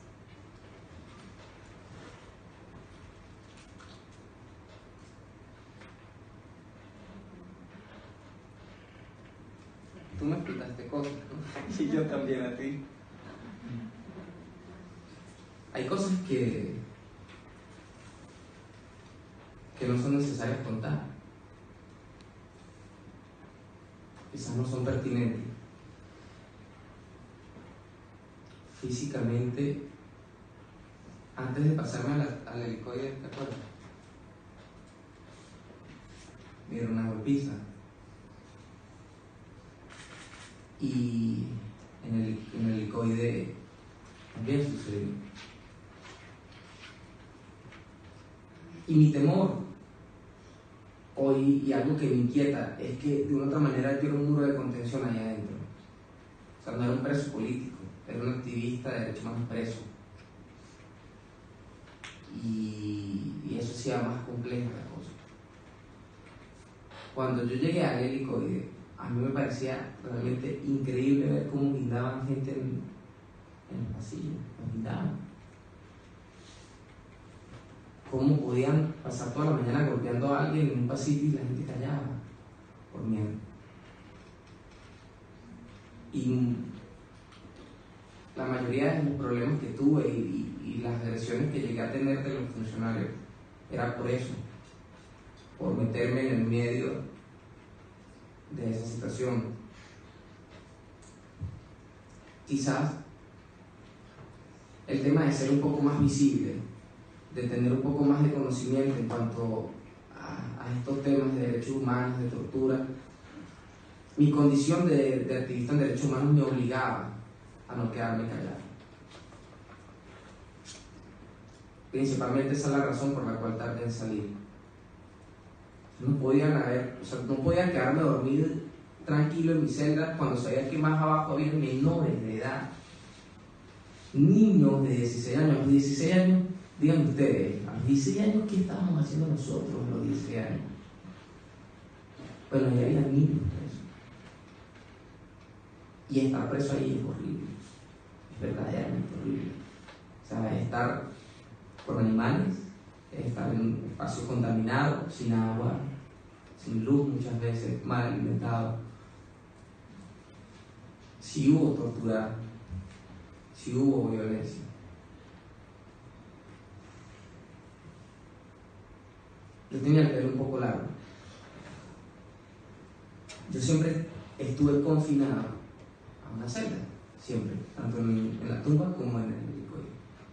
Tú me explicaste cosas, ¿no? Y yo también a ti. Hay cosas que no son necesarias contar. Quizás no son pertinentes. Físicamente, antes de pasarme al helicoide, ¿te acuerdas? Me dieron una golpiza. Y en el helicoide también sucedió. Y mi temor hoy, y algo que me inquieta, es que de una otra manera yo era un muro de contención allá adentro. O sea, no era un preso político, era un activista de derechos humanos preso. Y eso hacía más compleja la cosa. Cuando yo llegué al helicoide, a mí me parecía realmente increíble ver cómo guindaban gente en el pasillo, los guindaban. Cómo podían pasar toda la mañana golpeando a alguien en un pasillo y la gente callaba por miedo. Y la mayoría de los problemas que tuve y las agresiones que llegué a tener de los funcionarios era por eso, por meterme en el medio de esa situación. Quizás el tema de ser un poco más visible, de tener un poco más de conocimiento en cuanto a estos temas de derechos humanos, de tortura, mi condición de activista en derechos humanos me obligaba a no quedarme callado. Principalmente esa es la razón por la cual tardé en salir. No podía quedarme dormido tranquilo en mi celda cuando sabía que más abajo había menores de edad, niños de 16 años. A los 16 años, díganme ustedes, a los 16 años, ¿qué estábamos haciendo nosotros a los 16 años? Bueno, ya había niños presos. Y estar preso ahí es horrible, es verdaderamente horrible. O sea, estar con animales, estar en un espacio contaminado, sin agua, sin luz muchas veces, mal alimentado. Si hubo tortura, si hubo violencia. Yo tenía el pelo un poco largo. Yo siempre estuve confinado a una celda, siempre, tanto en la tumba como en el helicoide.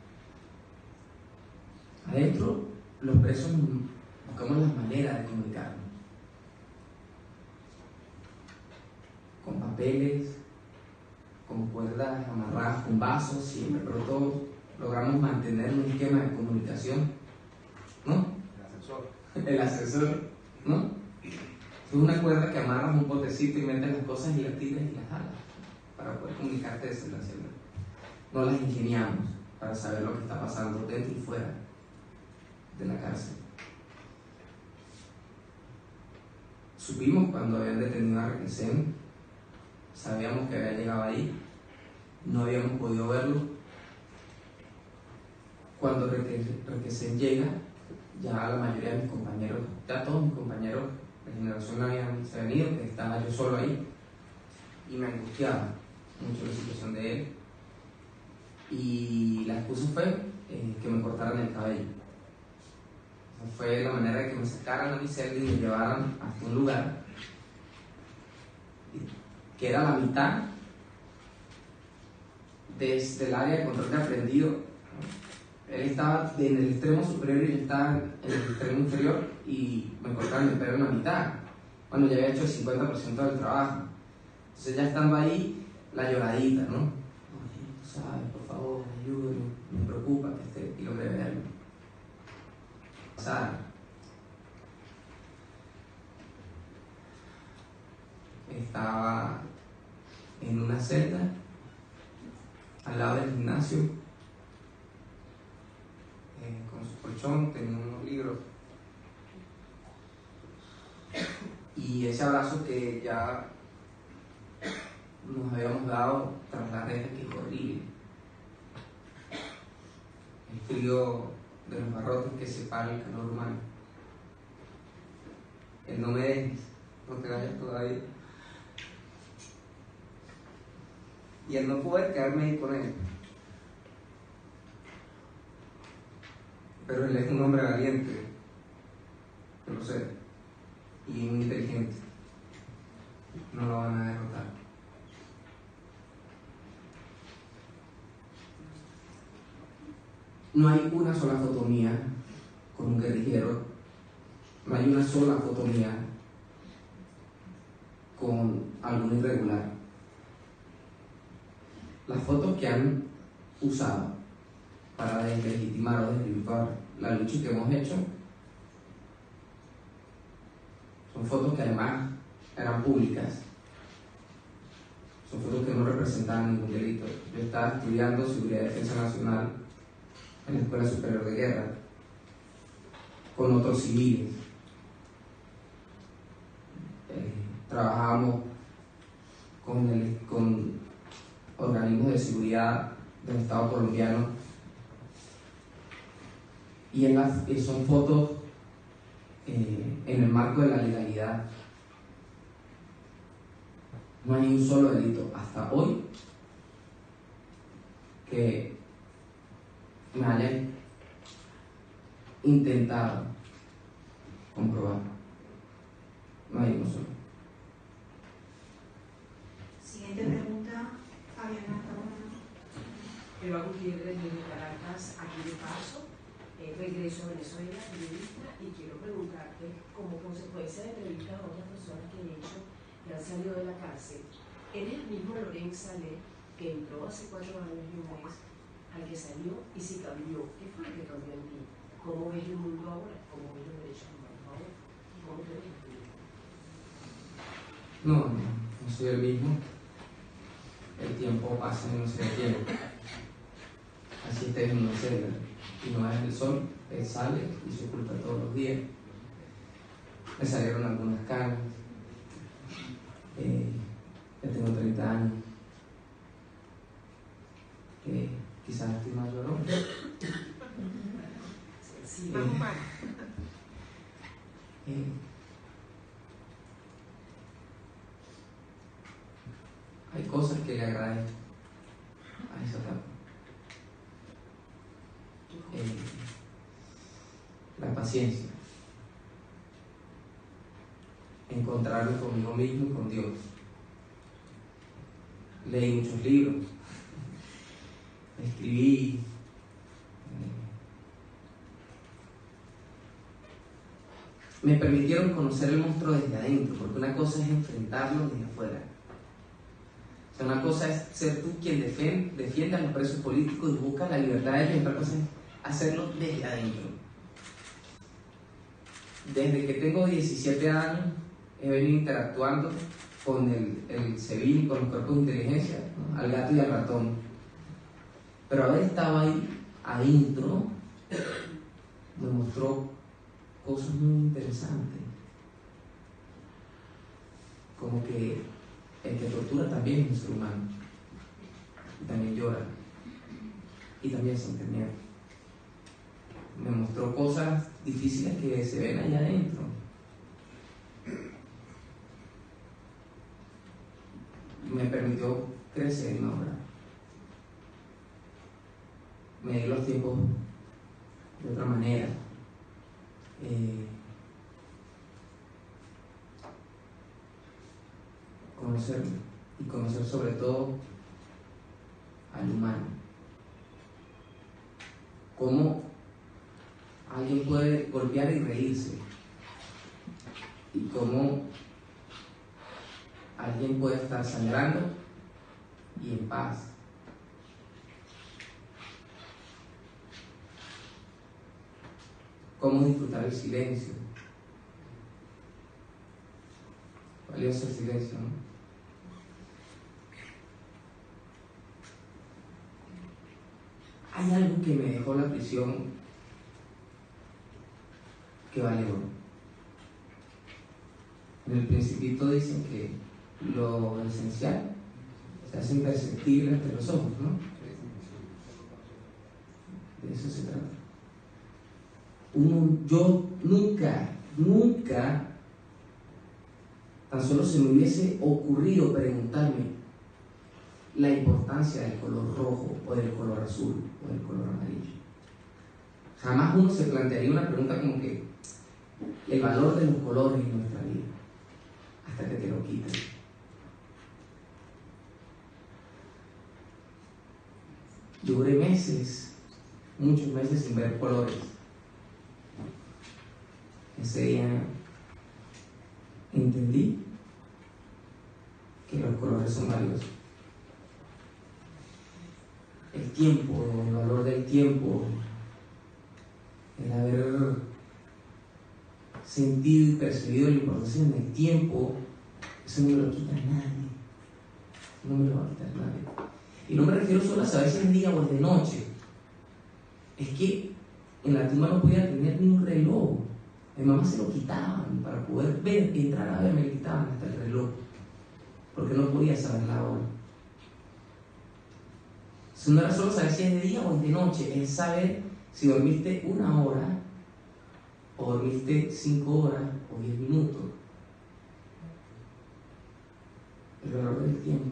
Adentro, los presos buscamos las maneras de comunicarnos papeles, con cuerdas amarradas con vasos, siempre, pero todos logramos mantener un esquema de comunicación, ¿no? El ascensor, ¿no? Es una cuerda que amarras un potecito y metes las cosas y las tiras y las jalas para poder comunicarte desde la celda. No las ingeniamos para saber lo que está pasando dentro y fuera de la cárcel. Supimos cuando habían detenido a Requesén, sabíamos que había llegado ahí, no habíamos podido verlo. Cuando Requesén llega, ya la mayoría de mis compañeros, ya todos mis compañeros de generación se habían ido, que estaba yo solo ahí, y me angustiaba mucho la situación de él. Y la excusa fue que me cortaran el cabello. Esa fue la manera de que me sacaran a mi celda y me llevaran hasta un lugar que era la mitad desde el área de control de aprendido, ¿no? Él estaba en el extremo superior y yo estaba en el extremo inferior y me cortaron el pelo en la mitad. Bueno, ya había hecho el 50% del trabajo. Entonces ya estando ahí, la lloradita, ¿no? Oye, tú sabes, por favor, ayúdame, me preocupa que esté y logré verlo. Pasar. Estaba en una celda al lado del gimnasio, con su colchón, tenía unos libros. Y ese abrazo que ya nos habíamos dado tras la reja, que es horrible. El frío de los barrotes que separa el calor humano. El no me dejes, no te vayas todavía. Y el no poder quedarme ahí con él. Pero él es un hombre valiente, yo lo sé, y muy inteligente. No lo van a derrotar. No hay una sola foto mía con un guerrillero, no hay una sola foto mía con algún irregular. Las fotos que han usado para deslegitimar o desvirtuar la lucha que hemos hecho son fotos que además eran públicas, son fotos que no representaban ningún delito. Yo estaba estudiando Seguridad y Defensa Nacional en la Escuela Superior de Guerra con otros civiles. Trabajábamos con organismos de seguridad del Estado colombiano y son fotos en el marco de la legalidad. No hay un solo delito hasta hoy que me hayan intentado comprobar. No hay uno solo. Siguiente pregunta, Fabiana. Eva Gutiérrez desde Caracas, aquí de paso, regreso a Venezuela, periodista, y quiero preguntarte, como consecuencia de entrevistas a otras personas que he hecho que han salido de la cárcel, ¿eres el mismo Lorenz Salé que entró hace 4 años y un mes, al que salió y si cambió? ¿Qué fue lo que cambió en ti? ¿Cómo ves el mundo ahora? ¿Cómo ves los derechos humanos ahora? ¿Cómo te ves el tuyo? No soy el mismo. El tiempo pasa y no se detiene. Así estés en una celda y no ves el sol, él sale y se oculta todos los días. Me salieron algunas canas. Ya tengo 30 años. Quizás estoy más llorón. Sí, más humano. Hay cosas que le agradezco a esa etapa. La paciencia, encontrarme conmigo mismo y con Dios. Leí muchos libros, escribí, me permitieron conocer el monstruo desde adentro, porque una cosa es enfrentarlo desde afuera sea, una cosa es ser tú quien defienda a los presos políticos y busca la libertad de ellos, y otra cosa es hacerlo desde adentro. Desde que tengo 17 años he venido interactuando con el CEBIN, con los cuerpos de inteligencia, ¿no? Al gato y al ratón. Pero haber estado ahí adentro me mostró cosas muy interesantes. Como que el que tortura también es un ser humano. Y también llora. Y también siente miedo. Me mostró cosas difíciles que se ven allá adentro. Me permitió crecer en la obra. Me di los tiempos de otra manera. Conocerlo y conocer sobre todo al humano. Cómo alguien puede golpear y reírse, y cómo alguien puede estar sangrando y en paz. Cómo disfrutar el silencio. Valioso el silencio, ¿no? Hay algo que me dejó la prisión que vale oro. En el Principito dicen que lo esencial se hace imperceptible ante los ojos, ¿no? De eso se trata. Yo nunca, tan solo se me hubiese ocurrido preguntarme la importancia del color rojo o del color azul o del color amarillo. Jamás uno se plantearía una pregunta como que el valor de los colores en nuestra vida, hasta que te lo quitan. Yo duré meses, muchos meses sin ver colores. Ese día entendí que los colores son valiosos. El tiempo, el valor del tiempo, el haber sentido y percibido la importancia del tiempo, eso no me lo quita nadie. No me lo va a quitar nadie. Y no me refiero solo a saber si es día o es de noche. Es que en la tumba no podía tener ni un reloj. Mi mamá se lo quitaban para poder ver, entrar a ver, me le quitaban hasta el reloj, porque no podía saber la hora. Eso no era solo saber si es de día o es de noche, es saber si dormiste 1 hora o dormiste 5 horas o 10 minutos. El valor del tiempo.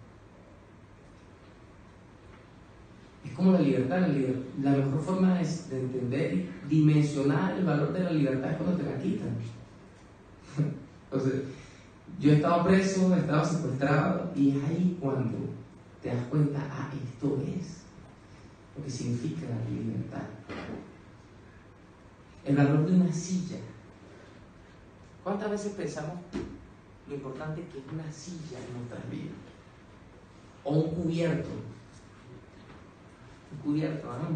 Es como la libertad. La mejor forma de entender y dimensionar el valor de la libertad es cuando te la quitan. Entonces, yo he estado preso, he estado secuestrado, y es ahí cuando te das cuenta, esto es lo que significa la libertad. El valor de una silla. ¿Cuántas veces pensamos lo importante que es una silla en nuestras vidas? O un cubierto. Un cubierto, ¿no?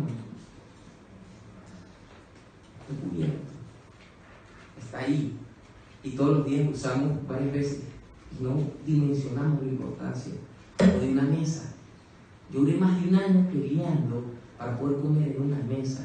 Un cubierto. Está ahí. Y todos los días lo usamos varias veces. Y no dimensionamos la importancia. O de una mesa. Yo duré más de 1 año peleando para poder comer en una mesa.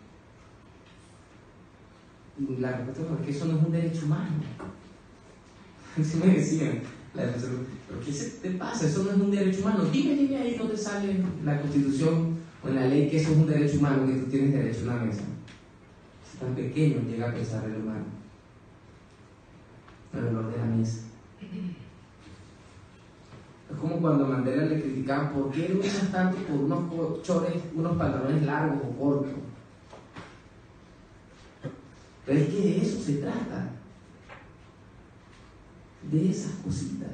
Y la respuesta es que eso no es un derecho humano. Así me decían, ¿pero qué se te pasa? Eso no es un derecho humano. Dime ahí dónde sale en la Constitución o en la ley que eso es un derecho humano, que tú tienes derecho a una mesa. Si tan pequeño llega a pensar el humano. El valor de la mesa. Es como cuando a Mandela le criticaban, ¿por qué luchas tanto por unos pantalones largos o cortos? Pero es que de eso se trata. De esas cositas.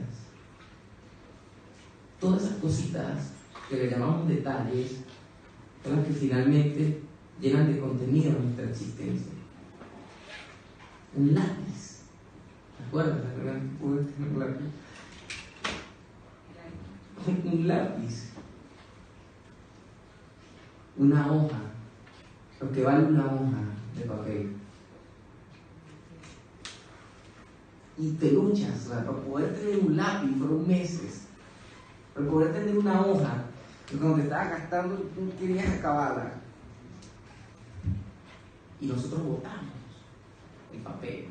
Todas esas cositas que le llamamos detalles son las que finalmente llenan de contenido nuestra existencia. Un lápiz. ¿Te acuerdas? Un lápiz. un lápiz, una hoja, lo que vale una hoja de papel. Y te luchas, o sea, para poder tener un lápiz fueron meses, para poder tener una hoja, que cuando te estabas gastando tú querías acabarla. Y nosotros botamos el papel.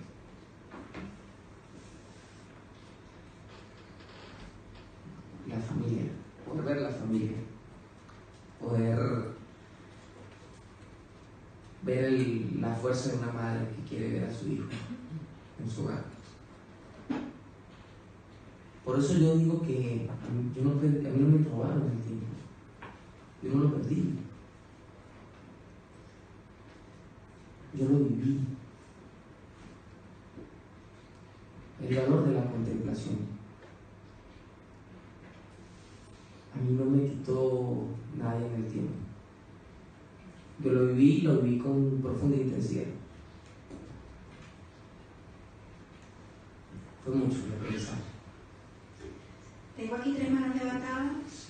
La familia, poder ver la familia, poder ver la fuerza de una madre que quiere ver a su hijo en su hogar. Por eso yo digo que a mí no me robaron el tiempo, yo no lo perdí, yo lo viví. El valor de la contemplación a mí no me quitó nadie en el tiempo. Yo lo viví con profunda intensidad. Fue mucho el aprendizaje. Tengo aquí 3 manos levantadas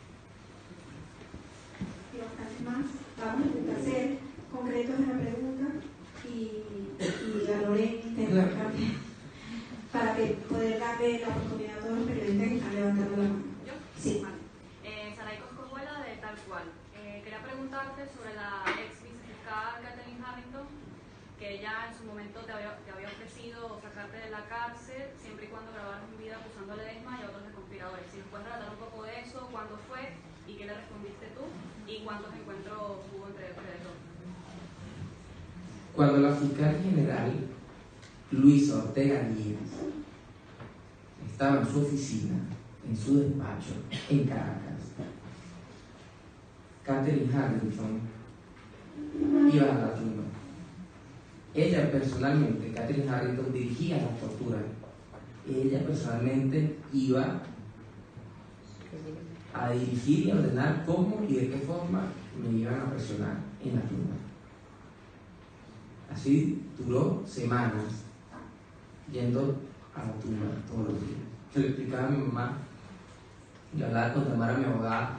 y bastante más. Vamos a intentar ser concretos en la pregunta y a Lorena también, para que poder darle la oportunidad a todos los periodistas que están levantando la mano. ¿Yo? Sí. Vale. Saraicos Cojuela de Tal Cual. Quería preguntarte sobre la ex vicefiscal Katherine Harrington, que ella en su momento te había ofrecido sacarte de la cárcel siempre y cuando grabaras un video acusando a Ledesma y a otros de conspiradores. Si nos puedes relatar un poco de eso, cuándo fue y qué le respondiste tú y cuántos encuentros hubo entre ustedes dos. Cuando la fiscal general Luisa Ortega Díaz estaba en su oficina, en su despacho, en Caracas, Katherine Harrington iba a la tumba. Ella personalmente, Katherine Harrington, dirigía la tortura. Ella personalmente iba a dirigir y a ordenar cómo y de qué forma me iban a presionar en la tumba. Así duró semanas yendo a la tumba todos los días. Yo le explicaba a mi mamá, yo hablaba con Tamara, mi abogada.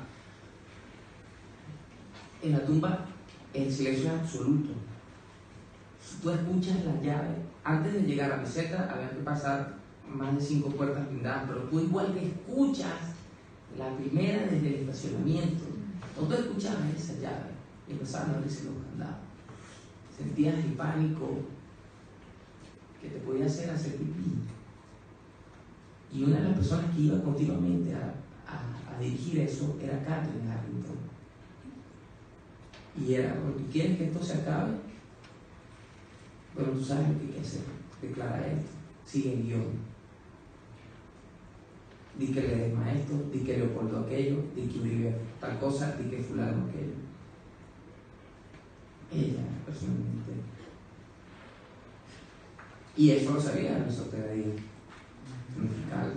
En la tumba el silencio es absoluto. Si tú escuchas la llave, antes de llegar a la meseta había que pasar más de 5 puertas blindadas, pero tú igual que escuchas la primera desde el estacionamiento. Cuando tú escuchabas esa llave y empezaban a abrirse los candados, sentías el pánico que te podía hacer pipí. Y una de las personas que iba continuamente a dirigir eso era Katherine Harrington. Y era, bueno, ¿tú quieres que esto se acabe? Bueno, tú sabes lo que hay que hacer. Declara esto, sigue el guión. Di que Ledesma esto, di que Leopoldo aquello, di que Uribe tal cosa, di que fulano aquello. Ella, personalmente. Y eso lo sabía Luisa Ortega Díaz, un fiscal.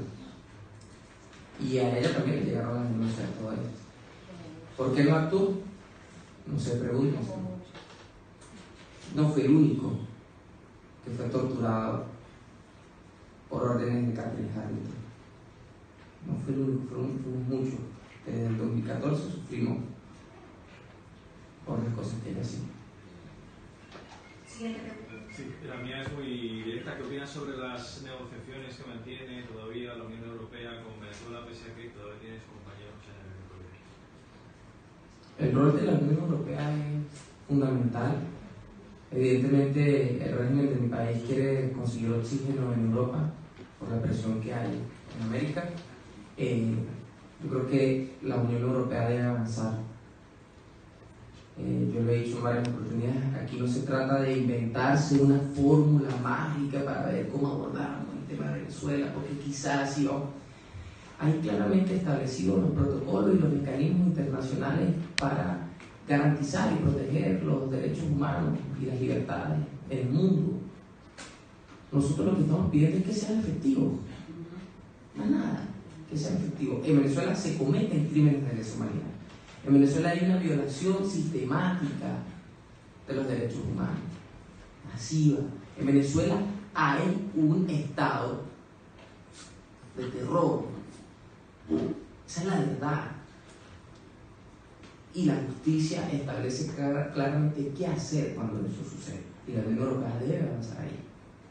Y a ella también le llegaron las denuncias de todo esto. ¿Por qué no actuó? No se pregunta. No fue el único que fue torturado por órdenes de Katherine Harrington. No fue el único, fuimos muchos. Desde el 2014 sufrimos por las cosas que ella hacía. Siguiente pregunta. Sí, la mía es muy directa. ¿Qué opinas sobre las negociaciones que mantiene todavía la Unión Europea con Venezuela, pese a que todavía tiene sus compañeros en el poder? El rol de la Unión Europea es fundamental. Evidentemente, el régimen de mi país quiere conseguir oxígeno en Europa por la presión que hay en América. Yo creo que la Unión Europea debe avanzar. Yo lo he dicho en varias oportunidades, aquí no se trata de inventarse una fórmula mágica para ver cómo abordamos el tema de Venezuela, porque quizás sí, hay claramente establecidos los protocolos y los mecanismos internacionales para garantizar y proteger los derechos humanos y las libertades en el mundo. Nosotros lo que estamos pidiendo es que sean efectivos, más nada, que sean efectivos. En Venezuela se cometen crímenes de lesa humanidad. En Venezuela hay una violación sistemática de los derechos humanos, masiva. En Venezuela hay un estado de terror Esa es la verdad. Y la justicia establece claramente qué hacer cuando eso sucede. Y la Unión Europea debe avanzar ahí.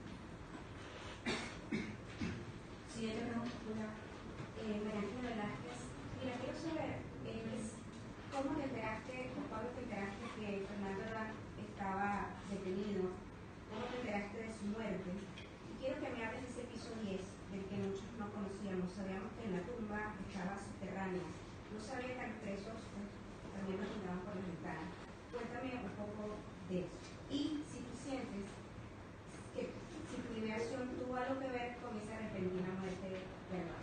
Siguiente pregunta, María Ángela Velázquez. Mira, quiero saber cómo te enteraste, o cuándo te enteraste que Fernando Albán estaba detenido, cómo te enteraste de su muerte. Y quiero que me hables de ese piso 10, del que muchos no conocíamos. Sabíamos que en la tumba estaba subterránea. No sabía que los presos también los miraban por la ventana. Cuéntame un poco de eso. Y si tú sientes que si tu liberación tuvo algo que ver con esa repentina muerte de Albán.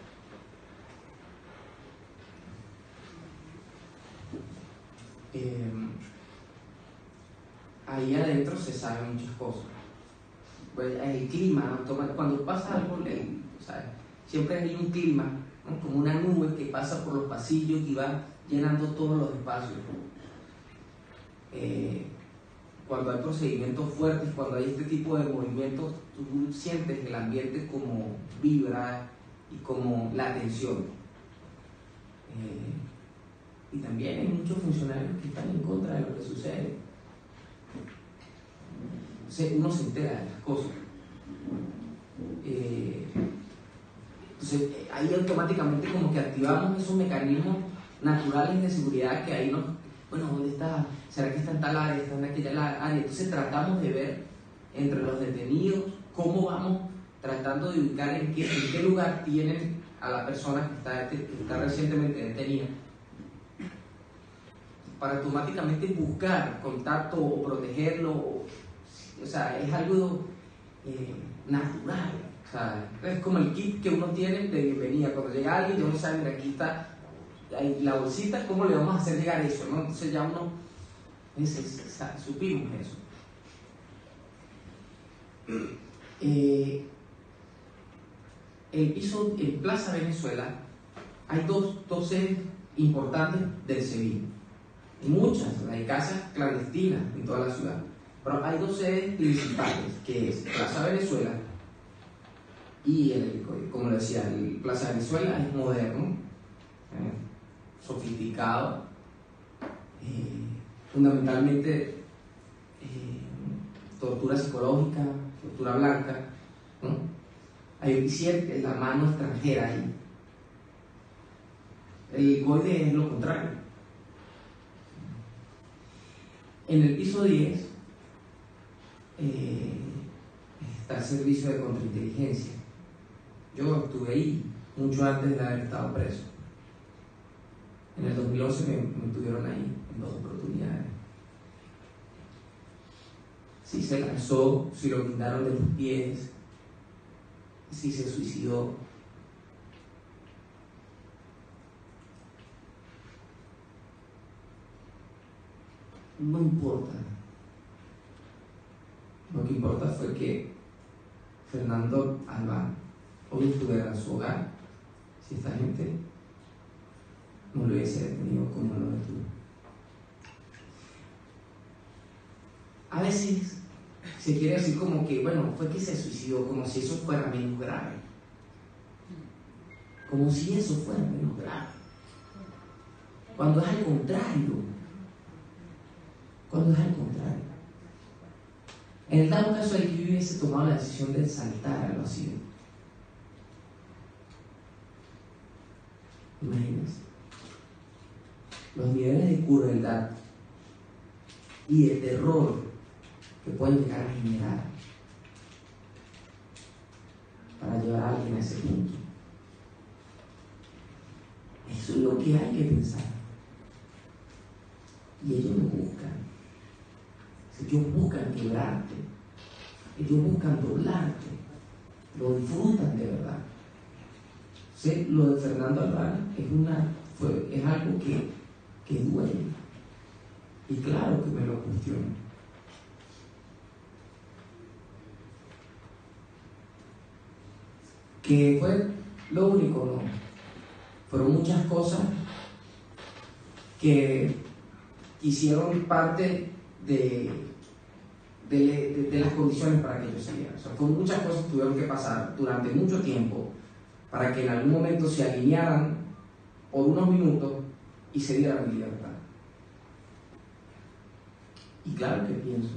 Ahí adentro se saben muchas cosas. Pues el clima, cuando pasa algo, siempre hay un clima, ¿no? Como una nube que pasa por los pasillos y va llenando todos los espacios. Cuando hay procedimientos fuertes, cuando hay este tipo de movimientos, tú sientes el ambiente como vibra y como la tensión. Y también hay muchos funcionarios que están en contra de lo que sucede. Uno se entera de las cosas. Entonces, ahí automáticamente como que activamos esos mecanismos naturales de seguridad que ahí nos... Bueno, ¿dónde está? ¿Será que está en tal área? ¿Está en aquella área? Entonces tratamos de ver entre los detenidos cómo vamos tratando de ubicar en qué lugar tienen a la persona que está recientemente detenida, para automáticamente buscar contacto o protegerlo. O sea, es algo natural. O sea, es como el kit que uno tiene de bienvenida. Cuando llega alguien, uno sabe, mira, aquí está la bolsita, ¿cómo le vamos a hacer llegar eso? ¿No? Entonces ya uno supimos eso. El piso en Plaza Venezuela hay dos sedes importantes del SEBIN. Muchas, hay casas clandestinas en toda la ciudad, pero hay dos sedes principales, que es Plaza Venezuela y como le decía, el Plaza Venezuela es moderno, sofisticado, fundamentalmente tortura psicológica, tortura blanca, ¿no? Hay siempre la mano extranjera ahí. El COIDE es lo contrario. En el piso 10 está el servicio de contrainteligencia. Yo estuve ahí mucho antes de haber estado preso. En el 2011 me tuvieron ahí en 2 oportunidades. Si se lanzó, si lo guindaron de los pies, si se suicidó. No importa. Lo que importa fue que Fernando Albán hoy estuviera en su hogar, si esta gente no lo hubiese detenido como lo detuvo. A veces se quiere decir como que, bueno, fue que se suicidó, como si eso fuera menos grave. Como si eso fuera menos grave. Cuando es al contrario. Cuando es al contrario. En el dado caso de que yo hubiese tomado la decisión de saltar al vacío. Imagínense. Los niveles de crueldad y de terror que pueden llegar a generar para llevar a alguien a ese punto. Eso es lo que hay que pensar. Y ellos lo buscan. Ellos buscan quebrarte. Ellos buscan doblarte. Lo disfrutan de verdad. ¿Sí? Lo de Fernando Albán es algo que duele. Y claro que me lo cuestiono. Que fue lo único, no. Fueron muchas cosas que hicieron parte de las condiciones para que yo saliera. O sea, muchas cosas tuvieron que pasar durante mucho tiempo para que en algún momento se alinearan por unos minutos y se diera mi libertad. Y claro que pienso,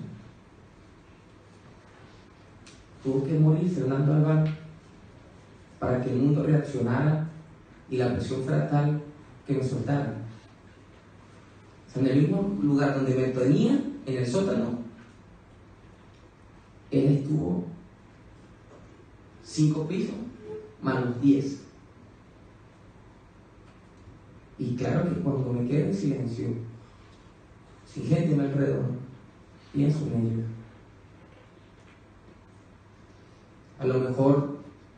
tuvo que morir Fernando Albán para que el mundo reaccionara y la presión fuera tal que me soltara. O sea, en el mismo lugar donde me tenía, en el sótano, él estuvo 5 pisos más los 10. Y claro que cuando me quedo en silencio, sin gente a mi alrededor, pienso en ellos. A lo mejor,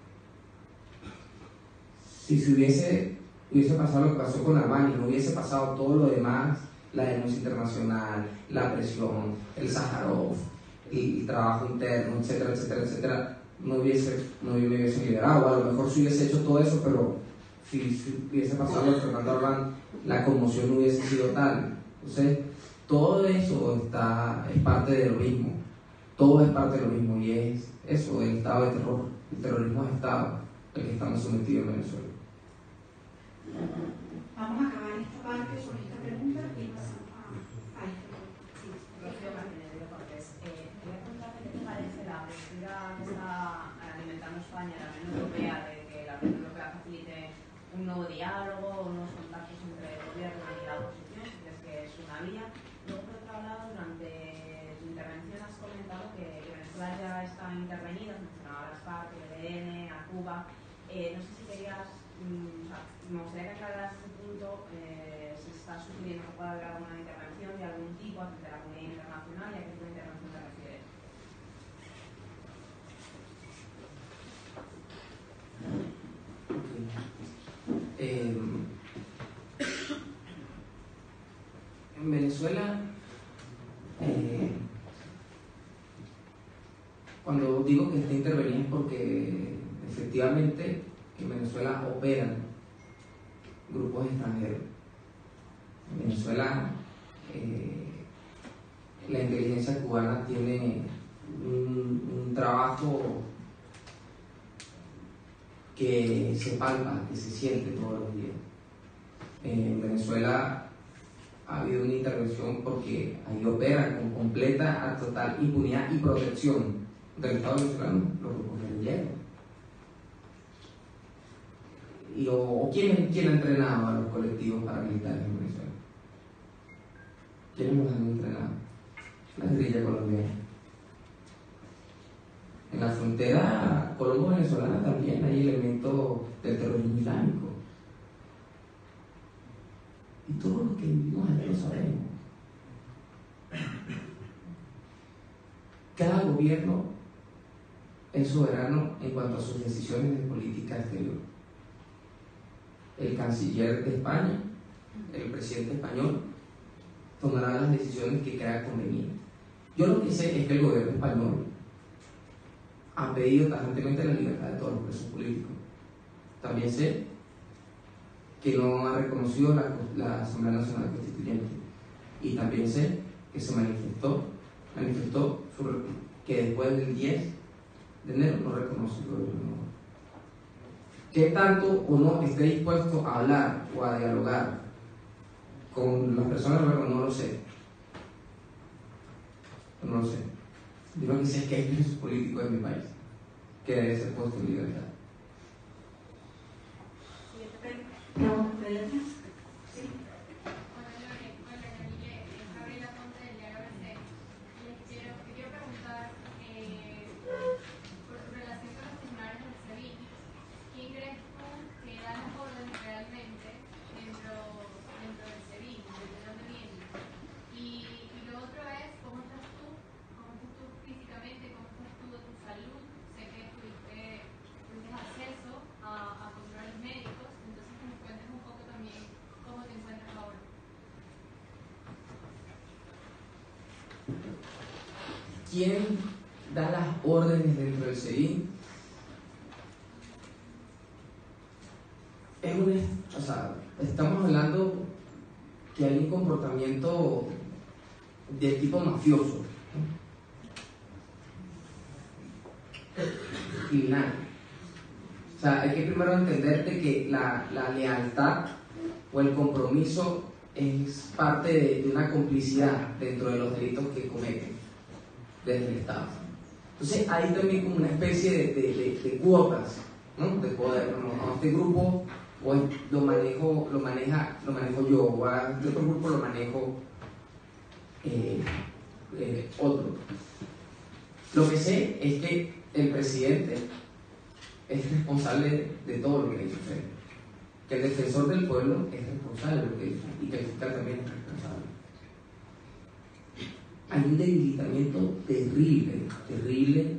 si hubiese pasado lo que pasó con Albán y no hubiese pasado todo lo demás, la denuncia internacional, la presión, el Sájarov, el trabajo interno, etcétera, etcétera, etcétera, no me hubiese liberado. A lo mejor si hubiese hecho todo eso, pero si hubiese pasado lo de Fernando Albán, la conmoción no hubiese sido tal. Entonces, todo eso es parte de lo mismo. Todo es parte de lo mismo y es eso, el estado de terror. El terrorismo es estado al que estamos sometidos en Venezuela. Vamos a acabar esta parte sobre esta pregunta y pasamos a esta. Sí. Rocío Martínez de Cortés. Quería preguntarte qué te parece la postura que está alimentando España, la Unión Europea, de que la Unión Europea facilite un nuevo diálogo, unos contactos entre el gobierno y la oposición, si crees que es una vía. Luego, por otro lado, durante tu intervención has comentado que Venezuela ya está intervenida, mencionaba a las FARC, el ELN, a Cuba. No sé si querías, me gustaría que aclararas este punto, si estás sugiriendo que pueda haber alguna intervención de algún tipo ante la comunidad internacional y a qué tipo de intervención te refieres. En Venezuela, cuando digo que está interveniendo es porque efectivamente en Venezuela operan grupos extranjeros. En Venezuela la inteligencia cubana tiene un trabajo que se palpa, que se siente todos los días. En Venezuela ha habido una intervención porque ahí operan con completa, total impunidad y protección del Estado venezolano los grupos guerrilleros. ¿Quién ha entrenado a los colectivos paramilitares en Venezuela? ¿Quiénes los han entrenado? La guerrilla colombiana. En la frontera colombo-venezolana también hay elementos del terrorismo islámico. Y todos los que vivimos allá lo sabemos. Cada gobierno es soberano en cuanto a sus decisiones de política exterior. El canciller de España, el presidente español, tomará las decisiones que crea conveniente. Yo lo que sé es que el gobierno español ha pedido tajantemente la libertad de todos los presos políticos. También sé que no ha reconocido la Asamblea Nacional Constituyente. Y también sé que se manifestó que después del 10 de enero no reconoce el gobierno. ¿Qué tanto o no esté dispuesto a hablar o a dialogar con las personas? No lo sé. No lo sé. Yo lo que sé es que hay presos políticos en mi país que deben ser puestos en libertad. ¿Preguntas de letras? Sí. Quería preguntar por tu relación con los tribunales del SEBIN. ¿Quién crees tú que da las órdenes realmente dentro del SEBIN? ¿De dónde vienen? Y lo otro es, ¿cómo estás tú físicamente? ¿Cómo estás tú de tu salud? Sé que tuviste acceso a controles médicos, entonces que nos cuentes un poco también cómo te encuentras ahora. ¿Quién da las órdenes dentro del SEBIN? Estamos hablando que hay un comportamiento de tipo mafioso, criminal. Hay que primero entender de que la lealtad o el compromiso es parte de una complicidad dentro de los delitos que cometen desde el Estado. Entonces hay también como una especie de cuotas, ¿no? De poder, ¿no? Este grupo pues, lo manejo yo, o este otro grupo lo manejo otro. Lo que sé es que el presidente es responsable de todo lo que dice usted, que el defensor del pueblo es responsable de lo que dice y que el fiscal también es responsable. Hay un debilitamiento terrible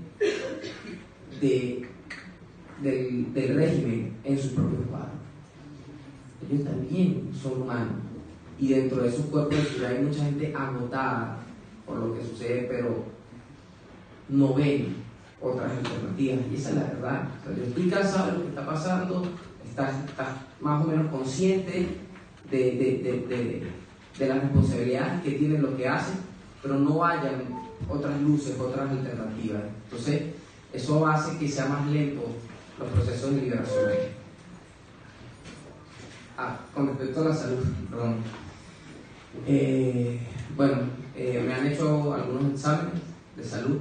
del régimen en sus propios cuadros. Ellos también son humanos y dentro de esos cuerpos de seguridad hay mucha gente agotada por lo que sucede, pero no ven otras alternativas y esa es la verdad. O sea, yo estoy cansado de lo que está pasando, estás más o menos consciente de las responsabilidades que tienen lo que hacen, pero no hayan otras luces, otras alternativas. Entonces, eso hace que sea más lento los procesos de liberación. Con respecto a la salud, perdón. Me han hecho algunos exámenes de salud.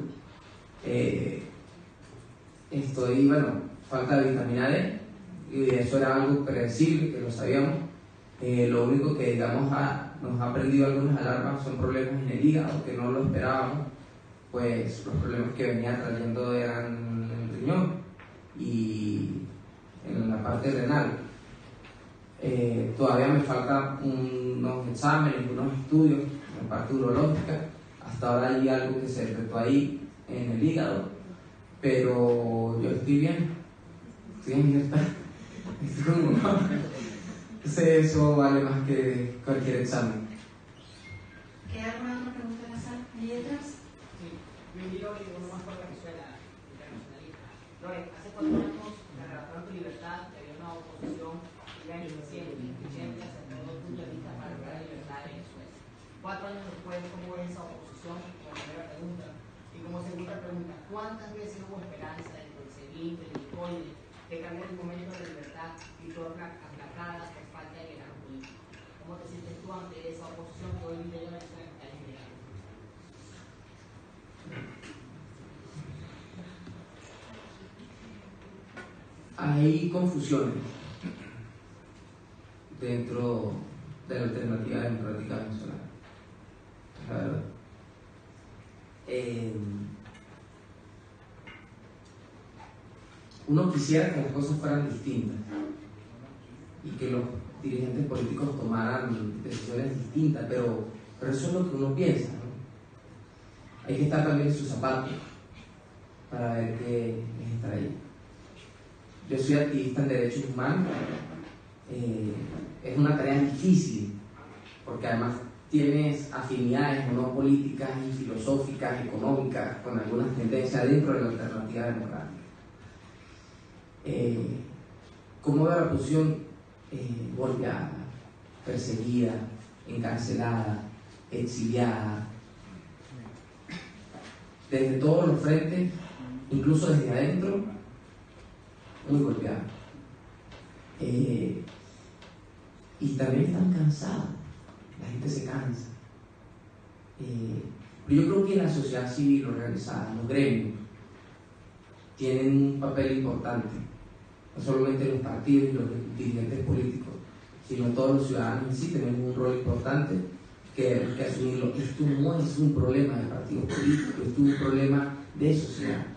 Falta de vitamina D, y eso era algo predecible, que lo sabíamos. Lo único que, digamos, nos ha prendido algunas alarmas son problemas en el hígado, que no lo esperábamos, pues los problemas que venía trayendo eran en el riñón y en la parte renal. Todavía me faltan unos exámenes, unos estudios en la parte urológica. Hasta ahora hay algo que se detectó ahí en el hígado, pero yo estoy bien, estoy en libertad. Entonces eso vale más que cualquier examen. ¿Queda alguna otra pregunta en la sala? ¿Ahí detrás? Sí, me envío uno más por Venezuela, internacionalista. Lore, hace 4 años, en la relación de libertad, había una oposición ineficiente hacia todo punto de vista para lograr la libertad de Venezuela. 4 años después, ¿cómo ves esa oposición? Como primera pregunta. Y como segunda pregunta, ¿cuántas veces hubo esperanza dentro del SEBIN, del ICOIDE, de cambiar el momento de la libertad y torna aplacadas por falta de liderazgo político? ¿Cómo te sientes tú ante esa oposición que hoy vive la Venezuela que está liderando? Hay confusiones dentro de la alternativa democrática venezolana. La verdad. Uno quisiera que las cosas fueran distintas y que los dirigentes políticos tomaran decisiones distintas, pero eso es lo que uno piensa, ¿no? Hay que estar también en sus zapatos para ver qué es estar ahí. Yo soy activista en derechos humanos. Es una tarea difícil porque además tienes afinidades no políticas y filosóficas, económicas, con algunas tendencias dentro de la alternativa democrática. ¿Cómo veo la oposición? Golpeada, perseguida, encarcelada, exiliada, desde todos los frentes, incluso desde adentro, muy golpeada. Y también están cansados, la gente se cansa. Pero yo creo que la sociedad civil organizada, los gremios, tienen un papel importante, no solamente los partidos y los dirigentes políticos, sino todos los ciudadanos en sí tenemos un rol importante que asumirlo. Esto no es un problema de partidos políticos, esto es un problema de sociedad.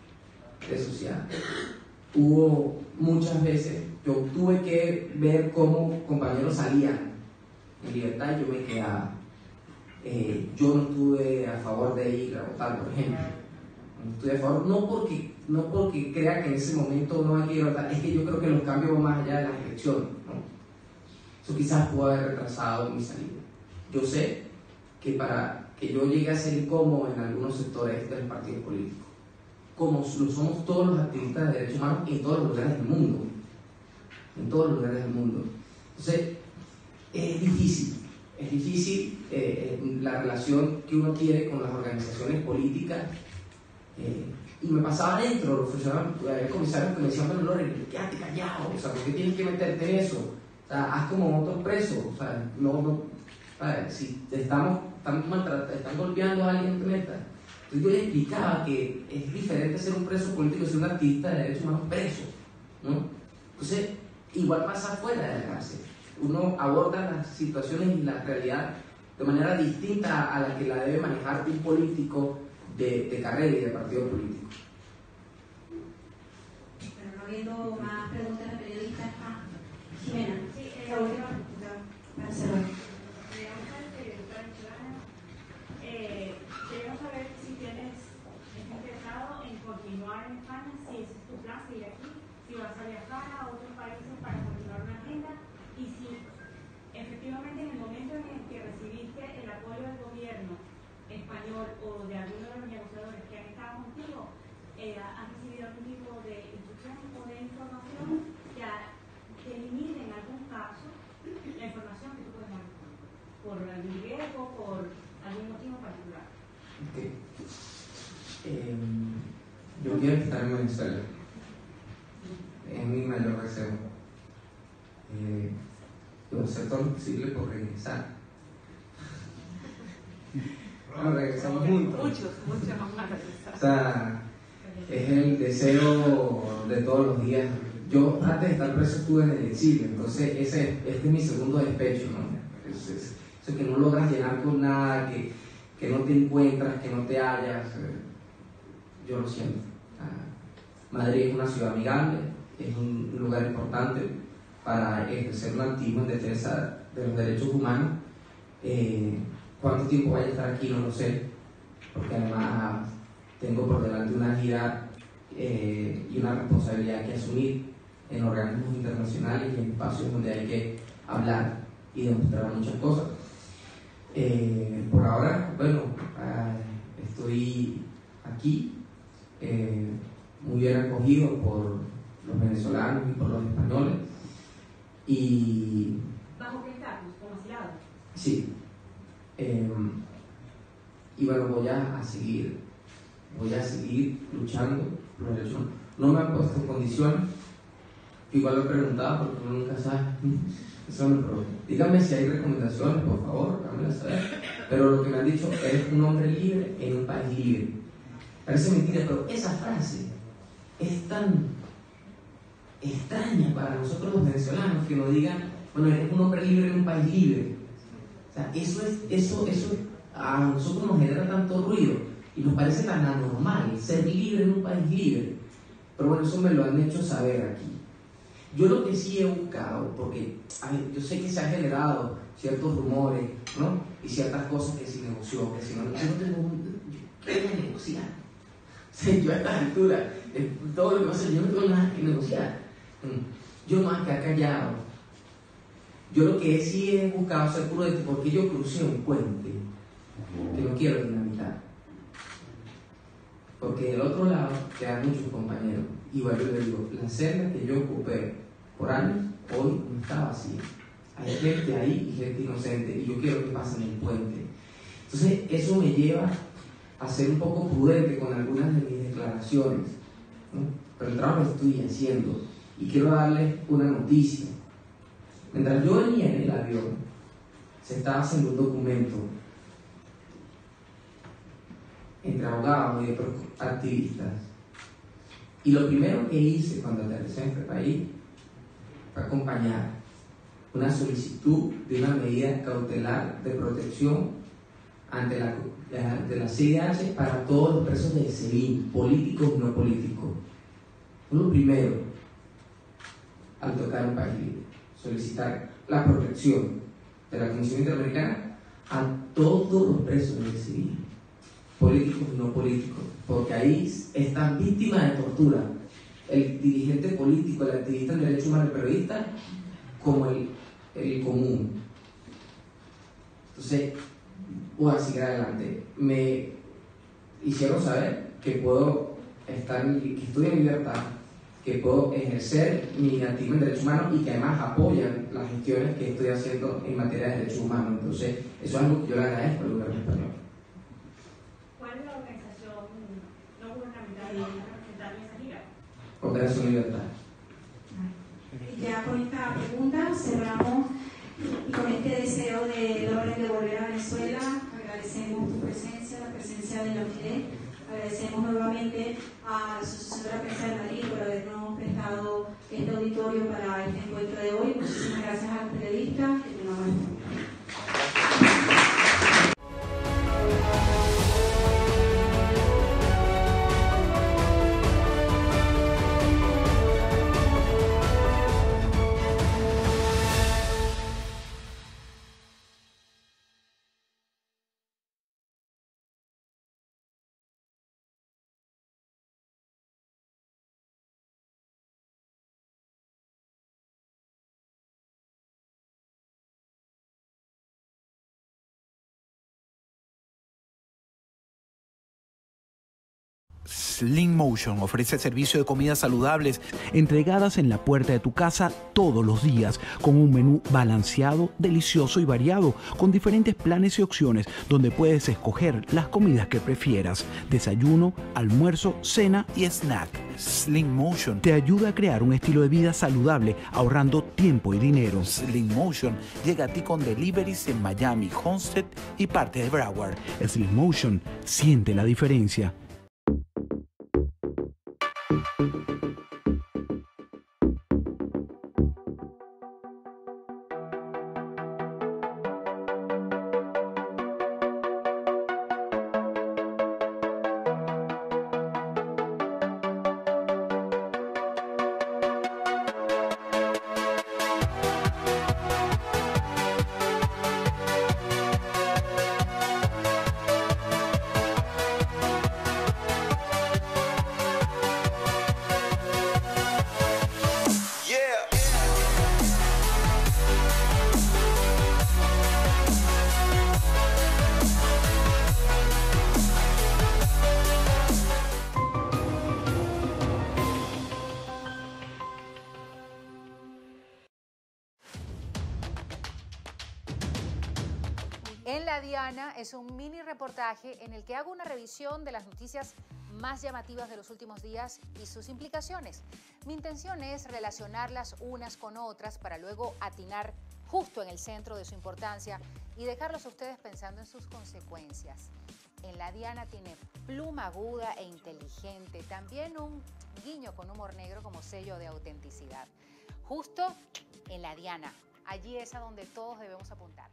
Hubo muchas veces, yo tuve que ver cómo compañeros salían en libertad y yo me quedaba. Yo no estuve a favor de ir a votar, por ejemplo. No estuve a favor, no porque crea que en ese momento no hay que ir a votar, es que yo creo que los cambios van más allá de las elecciones, ¿no? Eso quizás pudo haber retrasado mi salida. Yo sé que para que yo llegue a ser incómodo en algunos sectores del partido político, como lo somos todos los activistas de derechos humanos en todos los lugares del mundo. En todos los lugares del mundo. Entonces, es difícil la relación que uno tiene con las organizaciones políticas. Y me pasaba adentro, los funcionarios, había comisarios que me decían, bueno, Lore, quédate callado, o sea, ¿por qué tienes que meterte en eso? O sea, haz como otros presos. O sea, si están golpeando a alguien, te metas. Entonces yo le explicaba que es diferente ser un preso político y ser un activista de derechos humanos preso, ¿no? Entonces, igual pasa afuera de la cárcel. Uno aborda las situaciones y la realidad de manera distinta a la que la debe manejar un político de carrera y de partido político. Pero no viendo más preguntas de periodistas. Jimena, Sí, la última para cerrar. Queremos saber si estás interesado en continuar en España, si ese es tu plan, seguir aquí, si vas a viajar a otros países para continuar una agenda y si efectivamente en el momento en el que recibiste el apoyo del gobierno español o de alguno de los negociadores que han estado contigo, has recibido algún tipo de instrucción o de información que elimine en algún caso la información que tú puedes dar por algún riesgo, por algún motivo particular. Okay. Yo quiero estar en Venezuela. Es mi mayor deseo. Yo voy a hacer todo lo posible por regresar. Bueno, regresamos juntos. Muchos vamos a regresar. O sea, es el deseo de todos los días. Yo antes de estar preso estuve en el exilio, entonces este es mi segundo despecho, ¿no? Eso que no logras llenar con nada, que no te encuentras, que no te hallas, yo lo siento. Madrid es una ciudad amigable, es un lugar importante para ejercer un activismo en defensa de los derechos humanos. ¿Cuánto tiempo vaya a estar aquí? No lo sé, porque además tengo por delante una gira y una responsabilidad que asumir en organismos internacionales y en espacios donde hay que hablar y demostrar muchas cosas. Por ahora, bueno, estoy aquí, muy bien acogido por los venezolanos y por los españoles. Y ¿Bajo qué estatus? ¿Como asilado? sí. Y bueno, voy a seguir luchando por los derechos humanos. No me han puesto condiciones, igual lo he preguntado porque uno nunca sabe. Eso me preocupa. Díganme si hay recomendaciones, por favor, háganmelas saber. Pero lo que me han dicho, eres un hombre libre en un país libre. Parece mentira, pero esa frase es tan extraña para nosotros los venezolanos que nos digan, bueno, eres un hombre libre en un país libre. O sea, eso a nosotros nos genera tanto ruido y nos parece tan anormal ser libre en un país libre. Pero bueno, eso me lo han hecho saber aquí. Yo lo que sí he buscado, porque yo sé que se han generado ciertos rumores, ¿no? Y ciertas cosas que se negoció, que si no, yo no tengo que negociar. O sea, yo a esta altura, todo lo que pasa, yo no tengo nada que negociar. Yo más que ha callado. Yo lo que sí he buscado ser prudente, porque yo crucé un puente que no quiero dinamitar. Porque del otro lado quedan muchos compañeros. Igual yo les digo, la celda que yo ocupé por años, hoy no está vacía. Hay gente ahí y gente inocente, y yo quiero que pasen el puente. Entonces, eso me lleva a ser un poco prudente con algunas de mis declaraciones, ¿no? Pero el trabajo lo estoy haciendo, y quiero darles una noticia. Mientras yo venía en el avión, se estaba haciendo un documento entre abogados y otros activistas. Y lo primero que hice cuando aterricé en este país fue acompañar una solicitud de una medida cautelar de protección ante la CIDH para todos los presos del SEBIN, políticos y no políticos. Fue lo primero al tocar un país libre, solicitar la protección de la Comisión Interamericana a todos los presos del SEBIN, políticos y no políticos, porque ahí están víctimas de tortura el dirigente político, el activista en derechos humanos, el periodista, como el común. Entonces, voy a seguir adelante. Me hicieron saber que puedo que estoy en libertad, que puedo ejercer mi activismo en derechos humanos y que además apoyan las gestiones que estoy haciendo en materia de derechos humanos. Entonces, eso es algo que yo le agradezco al gobierno español. ¿Cuál es la organización no gubernamental que va a representar esa gira? Operación Libertad. Y ya con esta pregunta cerramos y con este deseo de Loren de volver a Venezuela. Agradecemos tu presencia, la presencia de la UNIDE. Agradecemos nuevamente a la Asociación de la Prensa de Madrid por habernos prestado este auditorio para este encuentro de hoy. Muchísimas gracias a los periodistas. Que tengamos buen día. Slim Motion ofrece servicio de comidas saludables entregadas en la puerta de tu casa todos los días, con un menú balanceado, delicioso y variado, con diferentes planes y opciones donde puedes escoger las comidas que prefieras: desayuno, almuerzo, cena y snack. Slim Motion te ayuda a crear un estilo de vida saludable ahorrando tiempo y dinero. Slim Motion llega a ti con deliveries en Miami, Homestead y parte de Broward. Slim Motion, siente la diferencia. En La Diana es un mini reportaje en el que hago una revisión de las noticias más llamativas de los últimos días y sus implicaciones. Mi intención es relacionarlas unas con otras para luego atinar justo en el centro de su importancia y dejarlos a ustedes pensando en sus consecuencias. En La Diana tiene pluma aguda e inteligente, también un guiño con humor negro como sello de autenticidad. Justo en La Diana, allí es a donde todos debemos apuntar.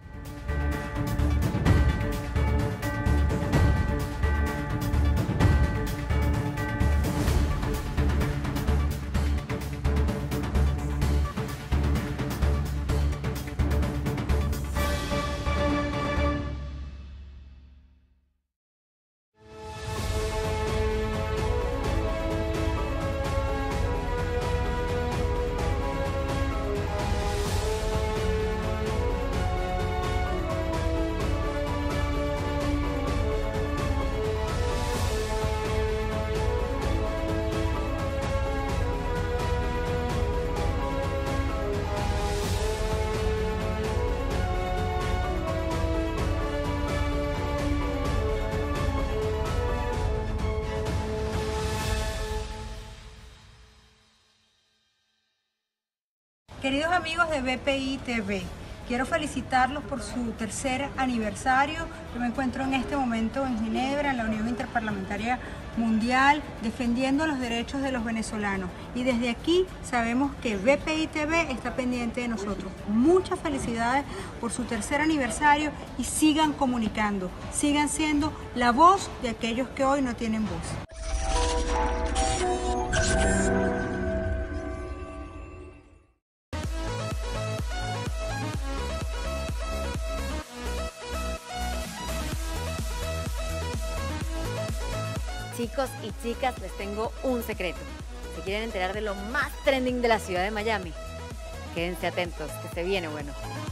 Queridos amigos de BPI TV, quiero felicitarlos por su tercer aniversario. Yo me encuentro en este momento en Ginebra, en la Unión Interparlamentaria Mundial, defendiendo los derechos de los venezolanos. Y desde aquí sabemos que BPI TV está pendiente de nosotros. Muchas felicidades por su tercer aniversario y sigan comunicando, sigan siendo la voz de aquellos que hoy no tienen voz. Chicos y chicas, les tengo un secreto. Si quieren enterar de lo más trending de la ciudad de Miami, quédense atentos, que se viene bueno.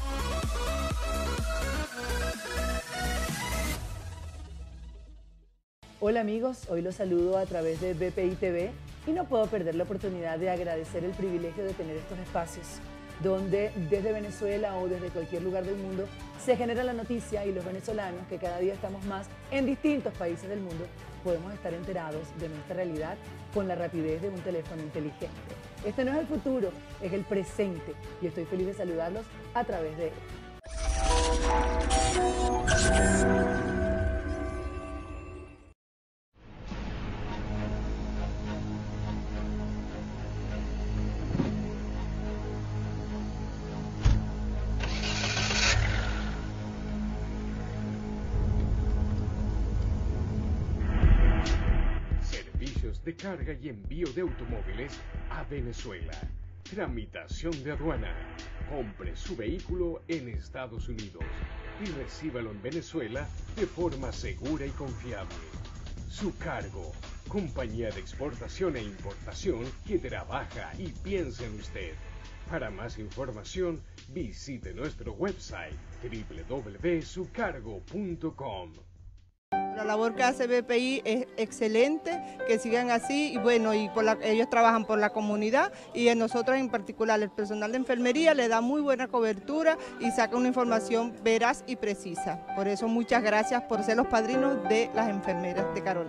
Hola amigos, hoy los saludo a través de BPI TV y no puedo perder la oportunidad de agradecer el privilegio de tener estos espacios donde desde Venezuela o desde cualquier lugar del mundo se genera la noticia y los venezolanos, que cada día estamos más en distintos países del mundo, podemos estar enterados de nuestra realidad con la rapidez de un teléfono inteligente. Este no es el futuro, es el presente y estoy feliz de saludarlos a través de él. Servicios de carga y envío de automóviles a Venezuela. Tramitación de aduana. Compre su vehículo en Estados Unidos y recíbalo en Venezuela de forma segura y confiable. Su cargo. Compañía de exportación e importación que trabaja y piensa en usted. Para más información, visite nuestro website www.sucargo.com. La labor que hace BPI es excelente, que sigan así y bueno, ellos trabajan por la comunidad y en nosotros en particular el personal de enfermería le da muy buena cobertura y saca una información veraz y precisa. Por eso muchas gracias por ser los padrinos de las enfermeras de Caroní.